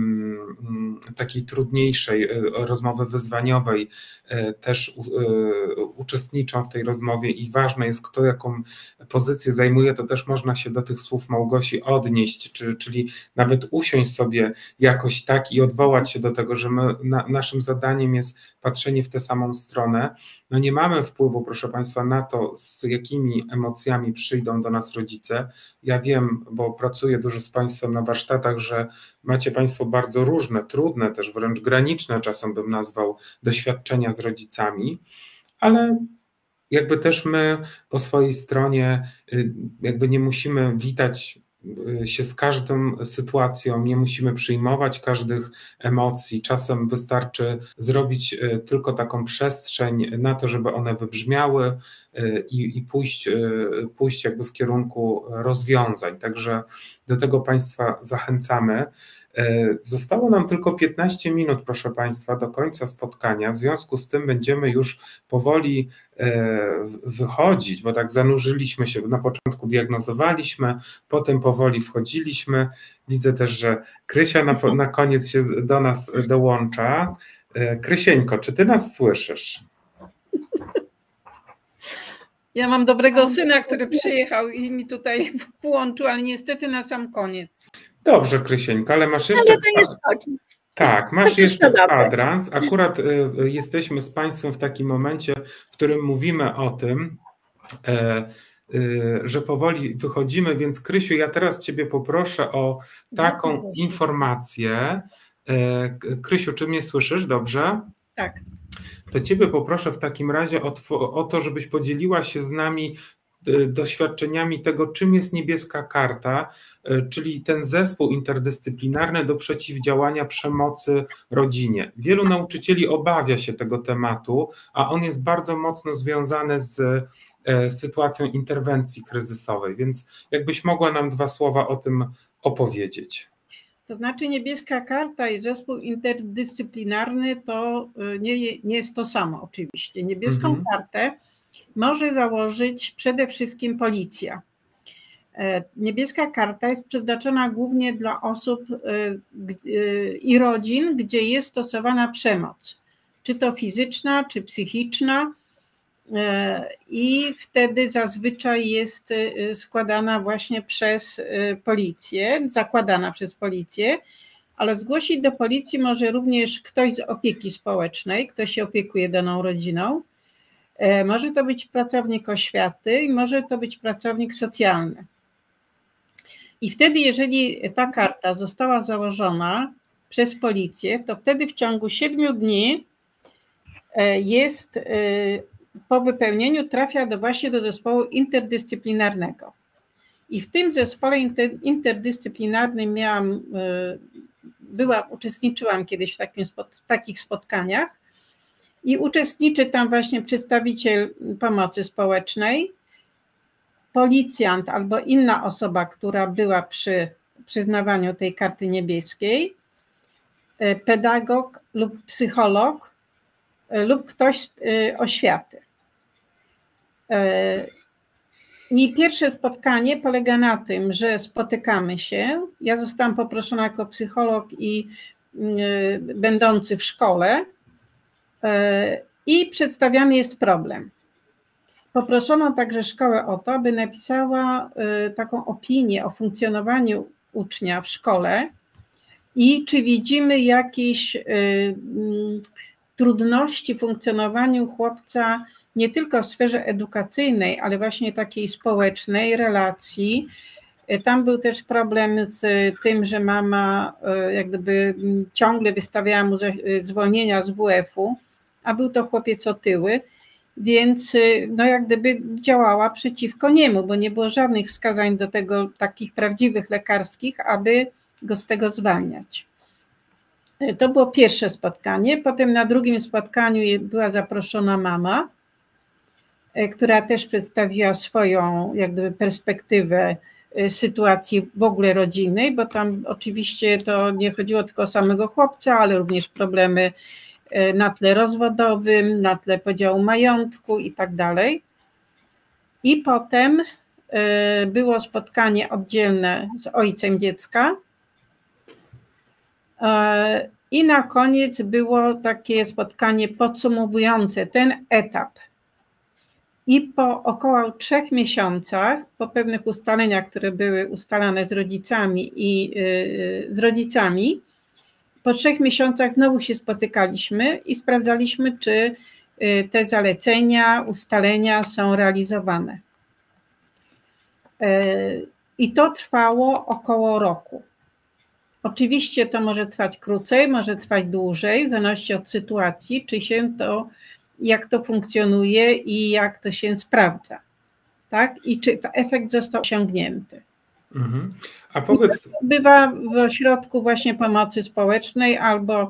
takiej trudniejszej, rozmowy wyzwaniowej też uczestniczą w tej rozmowie i ważne jest, kto jaką pozycję zajmuje, to też można się do tych słów Małgosi odnieść, czy, czyli nawet usiąść sobie jakoś tak i odwołać się do tego, że my, na, naszym zadaniem jest patrzenie w tę samą stronę. No nie mamy wpływu, proszę Państwa, na to, z jakimi emocjami przyjdą do nas rodzice. Ja wiem, bo pracuję dużo z Państwem na warsztatach, że macie Państwo bardzo różne, trudne, też wręcz graniczne, czasem bym nazwał, doświadczenia z rodzicami, ale jakby też my po swojej stronie jakby nie musimy witać się z każdą sytuacją, nie musimy przyjmować każdych emocji. Czasem wystarczy zrobić tylko taką przestrzeń na to, żeby one wybrzmiały i, i pójść, pójść jakby w kierunku rozwiązań. Także do tego Państwa zachęcamy. Zostało nam tylko piętnaście minut, proszę Państwa, do końca spotkania. W związku z tym będziemy już powoli wychodzić, bo tak zanurzyliśmy się, na początku diagnozowaliśmy, potem powoli wchodziliśmy. Widzę też, że Krysia na, na koniec się do nas dołącza. Krysieńko, czy Ty nas słyszysz? Ja mam dobrego syna, który przyjechał i mi tutaj włączył, ale niestety na sam koniec. Dobrze, Krysieńko, ale masz jeszcze... Ale to nie szkodzi. Tak, masz jeszcze kwadrans. Akurat y, jesteśmy z Państwem w takim momencie, w którym mówimy o tym, y, y, że powoli wychodzimy, więc Krysiu, ja teraz Ciebie poproszę o taką informację. Y, Krysiu, czy mnie słyszysz dobrze? Tak. To Ciebie poproszę w takim razie o, o to, żebyś podzieliła się z nami doświadczeniami tego, czym jest Niebieska Karta, czyli ten zespół interdyscyplinarny do przeciwdziałania przemocy rodzinie. Wielu nauczycieli obawia się tego tematu, a on jest bardzo mocno związany z sytuacją interwencji kryzysowej, więc jakbyś mogła nam dwa słowa o tym opowiedzieć. To znaczy Niebieska Karta i zespół interdyscyplinarny to nie, nie jest to samo oczywiście. Niebieską mhm. kartę może założyć przede wszystkim policja. Niebieska Karta jest przeznaczona głównie dla osób i rodzin, gdzie jest stosowana przemoc, czy to fizyczna, czy psychiczna, i wtedy zazwyczaj jest składana właśnie przez policję, zakładana przez policję, ale zgłosić do policji może również ktoś z opieki społecznej, kto się opiekuje daną rodziną. Może to być pracownik oświaty i może to być pracownik socjalny. I wtedy, jeżeli ta karta została założona przez policję, to wtedy w ciągu siedmiu dni jest, po wypełnieniu trafia do właśnie do zespołu interdyscyplinarnego. I w tym zespole interdyscyplinarnym miałam, byłam, uczestniczyłam kiedyś w, takim, w takich spotkaniach i uczestniczy tam właśnie przedstawiciel pomocy społecznej, policjant albo inna osoba, która była przy przyznawaniu tej karty niebieskiej, pedagog lub psycholog lub ktoś z oświaty. I pierwsze spotkanie polega na tym, że spotykamy się. Ja zostałam poproszona jako psycholog i będący w szkole i przedstawiany jest problem. Poproszono także szkołę o to, aby napisała taką opinię o funkcjonowaniu ucznia w szkole i czy widzimy jakieś trudności w funkcjonowaniu chłopca nie tylko w sferze edukacyjnej, ale właśnie takiej społecznej, relacji. Tam był też problem z tym, że mama jak gdyby ciągle wystawiała mu zwolnienia z W F-u, a był to chłopiec otyły, więc no jak gdyby działała przeciwko niemu, bo nie było żadnych wskazań do tego takich prawdziwych lekarskich, aby go z tego zwalniać. To było pierwsze spotkanie. Potem na drugim spotkaniu była zaproszona mama, która też przedstawiła swoją jak gdyby perspektywę sytuacji w ogóle rodzinnej, bo tam oczywiście to nie chodziło tylko o samego chłopca, ale również problemy na tle rozwodowym, na tle podziału majątku i tak dalej. I potem było spotkanie oddzielne z ojcem dziecka. I na koniec było takie spotkanie podsumowujące ten etap. I po około trzech miesiącach, po pewnych ustaleniach, które były ustalane z rodzicami i z rodzicami, po trzech miesiącach znowu się spotykaliśmy i sprawdzaliśmy, czy te zalecenia, ustalenia są realizowane. I to trwało około roku. Oczywiście to może trwać krócej, może trwać dłużej, w zależności od sytuacji, czy się to, jak to funkcjonuje i jak to się sprawdza, tak? I czy efekt został osiągnięty. Mhm. A powiedz... Bywa w ośrodku właśnie pomocy społecznej albo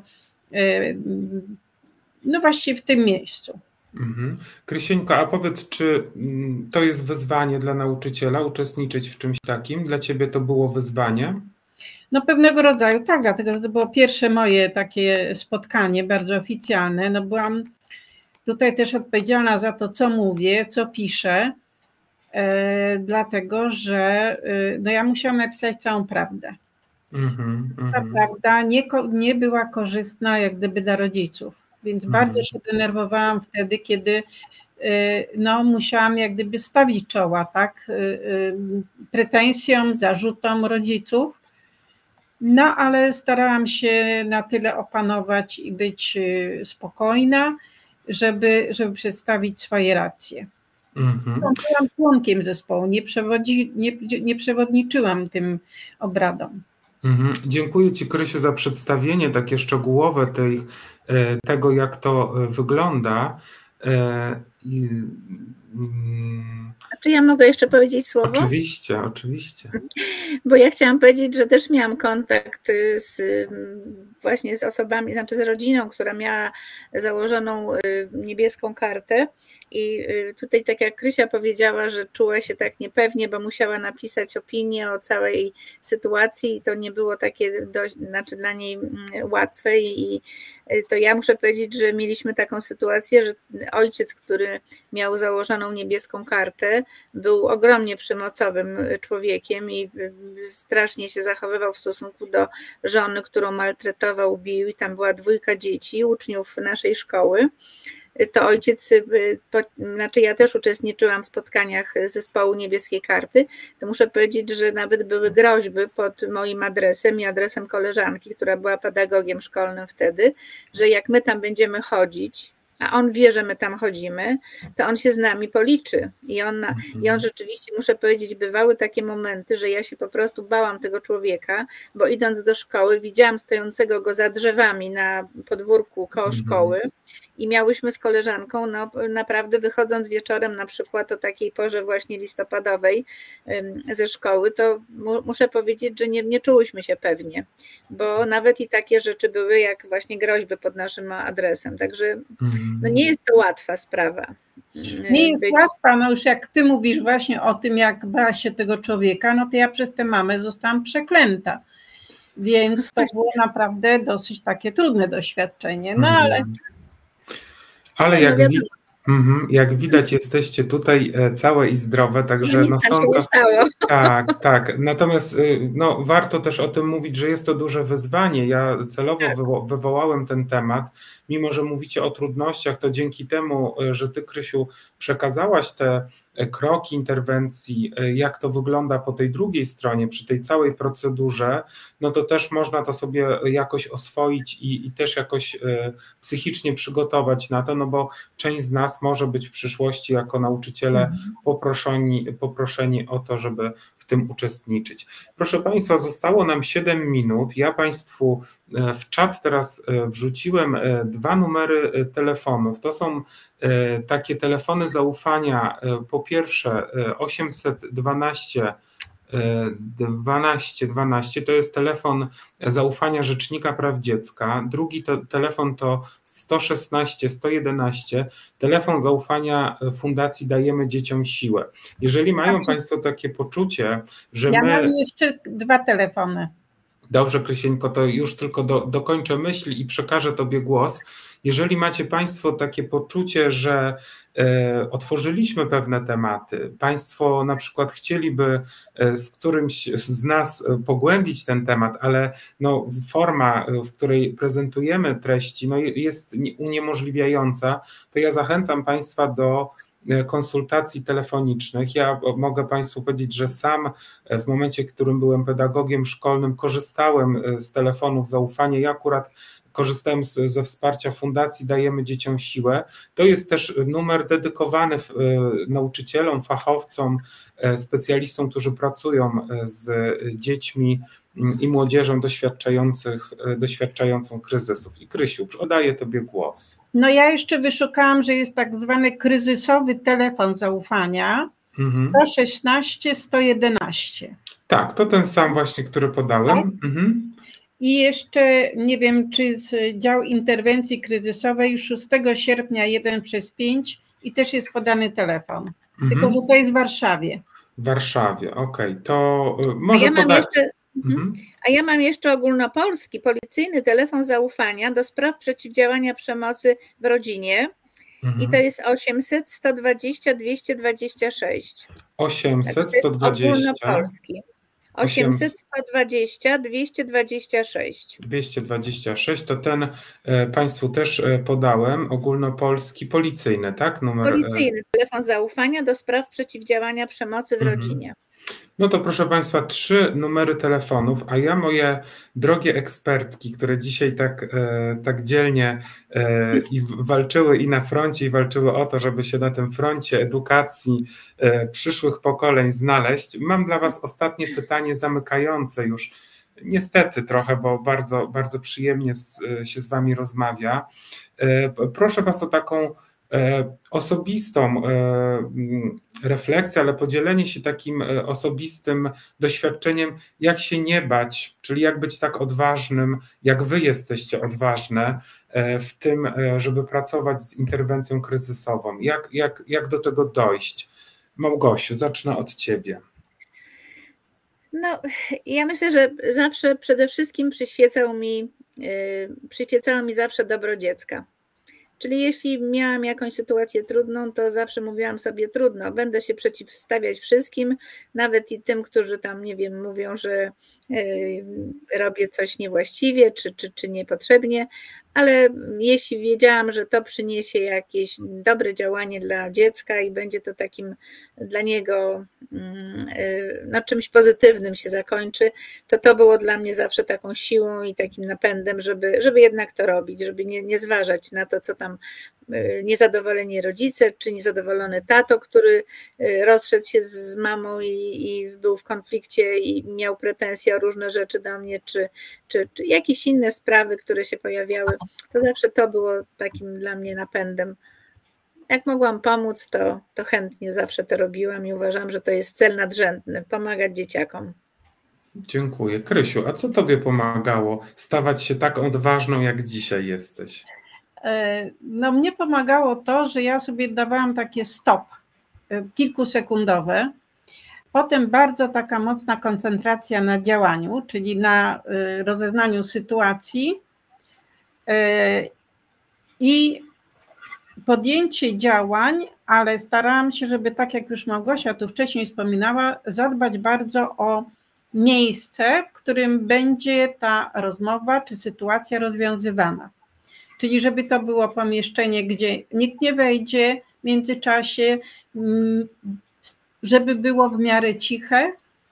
no właśnie w tym miejscu. Mhm. Krysieńko, a powiedz, czy to jest wyzwanie dla nauczyciela uczestniczyć w czymś takim? Dla ciebie to było wyzwanie? No pewnego rodzaju tak, dlatego że to było pierwsze moje takie spotkanie, bardzo oficjalne. No byłam tutaj też odpowiedzialna za to, co mówię, co piszę, e, dlatego że no ja musiałam napisać całą prawdę. Mm, Ta mm. prawda nie, nie była korzystna jak gdyby dla rodziców, więc mm. bardzo się denerwowałam wtedy, kiedy no, musiałam jak gdyby stawić czoła, tak, pretensjom, zarzutom rodziców. No, ale starałam się na tyle opanować i być spokojna, żeby, żeby przedstawić swoje racje. Mm-hmm. Byłam członkiem zespołu, nie, przewodzi, nie, nie przewodniczyłam tym obradom. Mm-hmm. Dziękuję Ci, Krysiu, za przedstawienie takie szczegółowe tej, tego, jak to wygląda. I, A czy ja mogę jeszcze powiedzieć słowo? Oczywiście, oczywiście. Bo ja chciałam powiedzieć, że też miałam kontakt z, właśnie z osobami, znaczy z rodziną, która miała założoną niebieską kartę. I tutaj tak jak Krysia powiedziała, że czuła się tak niepewnie, bo musiała napisać opinię o całej sytuacji i to nie było takie dość, znaczy dla niej łatwe i to ja muszę powiedzieć, że mieliśmy taką sytuację, że ojciec, który miał założoną niebieską kartę, był ogromnie przemocowym człowiekiem i strasznie się zachowywał w stosunku do żony, którą maltretował, bił i tam była dwójka dzieci, uczniów naszej szkoły. to ojciec, znaczy ja też uczestniczyłam w spotkaniach zespołu Niebieskiej Karty, to muszę powiedzieć, że nawet były groźby pod moim adresem i adresem koleżanki, która była pedagogiem szkolnym wtedy, że jak my tam będziemy chodzić, a on wie, że my tam chodzimy, to on się z nami policzy. I on, na, i on rzeczywiście, muszę powiedzieć, bywały takie momenty, że ja się po prostu bałam tego człowieka, bo idąc do szkoły widziałam stojącego go za drzewami na podwórku koło szkoły i miałyśmy z koleżanką, no naprawdę wychodząc wieczorem na przykład o takiej porze właśnie listopadowej ze szkoły, to mu, muszę powiedzieć, że nie, nie czułyśmy się pewnie, bo nawet i takie rzeczy były jak właśnie groźby pod naszym adresem, także no nie jest to łatwa sprawa. Nie jest być... łatwa, no już jak ty mówisz właśnie o tym, jak bała się tego człowieka, no to ja przez tę mamę zostałam przeklęta, więc to było naprawdę dosyć takie trudne doświadczenie, no ale... Ale jak, wi- jak widać, jesteście tutaj całe i zdrowe, także no, no są to... Stało. Tak, tak. Natomiast no, warto też o tym mówić, że jest to duże wyzwanie. Ja celowo tak. wywo- wywołałem ten temat, mimo że mówicie o trudnościach, to dzięki temu, że ty, Krysiu, przekazałaś te kroki interwencji, jak to wygląda po tej drugiej stronie, przy tej całej procedurze, no to też można to sobie jakoś oswoić i, i też jakoś psychicznie przygotować na to, no bo część z nas może być w przyszłości jako nauczyciele mhm. poproszeni, poproszeni o to, żeby w tym uczestniczyć. Proszę Państwa, zostało nam siedem minut. Ja Państwu w czat teraz wrzuciłem dwa numery telefonów. To są takie telefony zaufania. Po pierwsze osiemset dwanaście dwanaście dwanaście to jest telefon zaufania Rzecznika Praw Dziecka. Drugi to, telefon to sto szesnaście sto jedenaście, telefon zaufania Fundacji Dajemy Dzieciom Siłę. Jeżeli mają Państwo takie poczucie, że ja my... Ja mam jeszcze dwa telefony. Dobrze, Krysieńko, to już tylko do, dokończę myśl i przekażę Tobie głos. Jeżeli macie Państwo takie poczucie, że e, otworzyliśmy pewne tematy, Państwo na przykład chcieliby e, z którymś z nas pogłębić ten temat, ale no, forma, w której prezentujemy treści, no, jest uniemożliwiająca, to ja zachęcam Państwa do konsultacji telefonicznych. Ja mogę Państwu powiedzieć, że sam w momencie, w którym byłem pedagogiem szkolnym, korzystałem z telefonów zaufania. Ja akurat korzystałem z, ze wsparcia Fundacji Dajemy Dzieciom Siłę. To jest też numer dedykowany nauczycielom, fachowcom, specjalistom, którzy pracują z dziećmi i młodzieżą doświadczających, doświadczającą kryzysów. I Krysiu, oddaję Tobie głos. No ja jeszcze wyszukałam, że jest tak zwany kryzysowy telefon zaufania, mhm. sto szesnaście sto jedenaście. Tak, to ten sam właśnie, który podałem. Tak? Mhm. I jeszcze nie wiem, czy z dział interwencji kryzysowej już szóstego sierpnia jeden przez pięć i też jest podany telefon, mhm. tylko że to jest w Warszawie. W Warszawie, okej, okay. To może ja mam podać... jeszcze... Mhm. A ja mam jeszcze ogólnopolski policyjny telefon zaufania do spraw przeciwdziałania przemocy w rodzinie mhm. i to jest osiemset sto dwadzieścia dwieście dwadzieścia sześć. osiemset sto dwadzieścia. Ogólnopolski. osiemset sto dwadzieścia dwieście dwadzieścia sześć. dwieście dwadzieścia sześć to ten e, Państwu też podałem, ogólnopolski policyjny, tak? Numer... Policyjny telefon zaufania do spraw przeciwdziałania przemocy w mhm. rodzinie. No to proszę Państwa, trzy numery telefonów, a ja moje drogie ekspertki, które dzisiaj tak, e, tak dzielnie e, i walczyły i na froncie, i walczyły o to, żeby się na tym froncie edukacji e, przyszłych pokoleń znaleźć, mam dla Was ostatnie pytanie zamykające już. Niestety trochę, bo bardzo, bardzo przyjemnie z, się z Wami rozmawia. E, proszę Was o taką osobistą refleksję, ale podzielenie się takim osobistym doświadczeniem, jak się nie bać, czyli jak być tak odważnym, jak wy jesteście odważne w tym, żeby pracować z interwencją kryzysową. Jak, jak, jak do tego dojść? Małgosiu, zacznę od ciebie. No, ja myślę, że zawsze przede wszystkim przyświecał mi, przyświecało mi zawsze dobro dziecka. Czyli jeśli miałam jakąś sytuację trudną, to zawsze mówiłam sobie trudno, będę się przeciwstawiać wszystkim, nawet i tym, którzy tam, nie wiem, mówią, że robię coś niewłaściwie czy, czy, czy niepotrzebnie, ale jeśli wiedziałam, że to przyniesie jakieś dobre działanie dla dziecka i będzie to takim dla niego no, czymś pozytywnym się zakończy, to to było dla mnie zawsze taką siłą i takim napędem, żeby, żeby jednak to robić, żeby nie, nie zważać na to, co tam niezadowoleni rodzice, czy niezadowolony tato, który rozszedł się z mamą i, i był w konflikcie i miał pretensje o różne rzeczy do mnie, czy, czy, czy jakieś inne sprawy, które się pojawiały, to zawsze to było takim dla mnie napędem. Jak mogłam pomóc, to, to chętnie zawsze to robiłam i uważam, że to jest cel nadrzędny, pomagać dzieciakom. Dziękuję. Krysiu, a co tobie pomagało stawać się tak odważną, jak dzisiaj jesteś? No mnie pomagało to, że ja sobie dawałam takie stop kilkusekundowe, potem bardzo taka mocna koncentracja na działaniu, czyli na rozeznaniu sytuacji i podjęcie działań, ale starałam się, żeby tak jak już Małgosia tu wcześniej wspominała, zadbać bardzo o miejsce, w którym będzie ta rozmowa czy sytuacja rozwiązywana. Czyli żeby to było pomieszczenie, gdzie nikt nie wejdzie w międzyczasie, żeby było w miarę ciche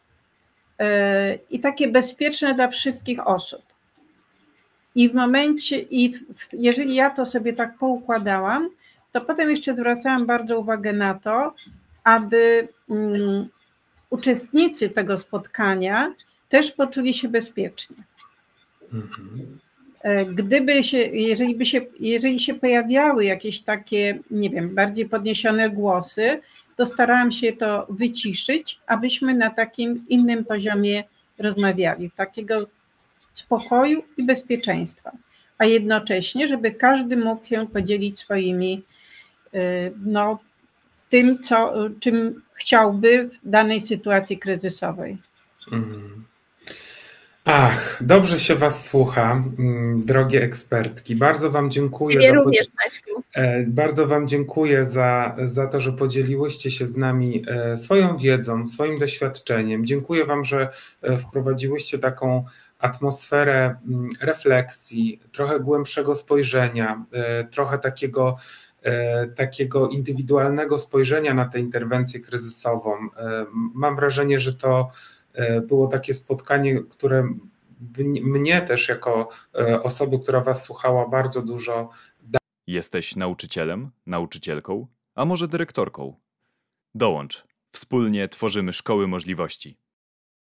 i takie bezpieczne dla wszystkich osób. I w momencie, i w, jeżeli ja to sobie tak poukładałam, to potem jeszcze zwracałam bardzo uwagę na to, aby um, uczestnicy tego spotkania też poczuli się bezpiecznie. Mhm. Gdyby się, jeżeli by się, jeżeli się pojawiały jakieś takie, nie wiem, bardziej podniesione głosy, to starałam się to wyciszyć, abyśmy na takim innym poziomie rozmawiali, takiego spokoju i bezpieczeństwa, a jednocześnie, żeby każdy mógł się podzielić swoimi, no, tym, co, czym chciałby w danej sytuacji kryzysowej. Mhm. Ach, dobrze się was słucha, drogie ekspertki. Bardzo wam dziękuję. Ciebie za również, Maćku. Bardzo wam dziękuję za, za to, że podzieliłyście się z nami swoją wiedzą, swoim doświadczeniem. Dziękuję wam, że wprowadziłyście taką atmosferę refleksji, trochę głębszego spojrzenia, trochę takiego, takiego indywidualnego spojrzenia na tę interwencję kryzysową. Mam wrażenie, że to było takie spotkanie, które mnie też jako osoby, która was słuchała, bardzo dużo da. Jesteś nauczycielem, nauczycielką, a może dyrektorką? Dołącz. Wspólnie tworzymy szkoły możliwości.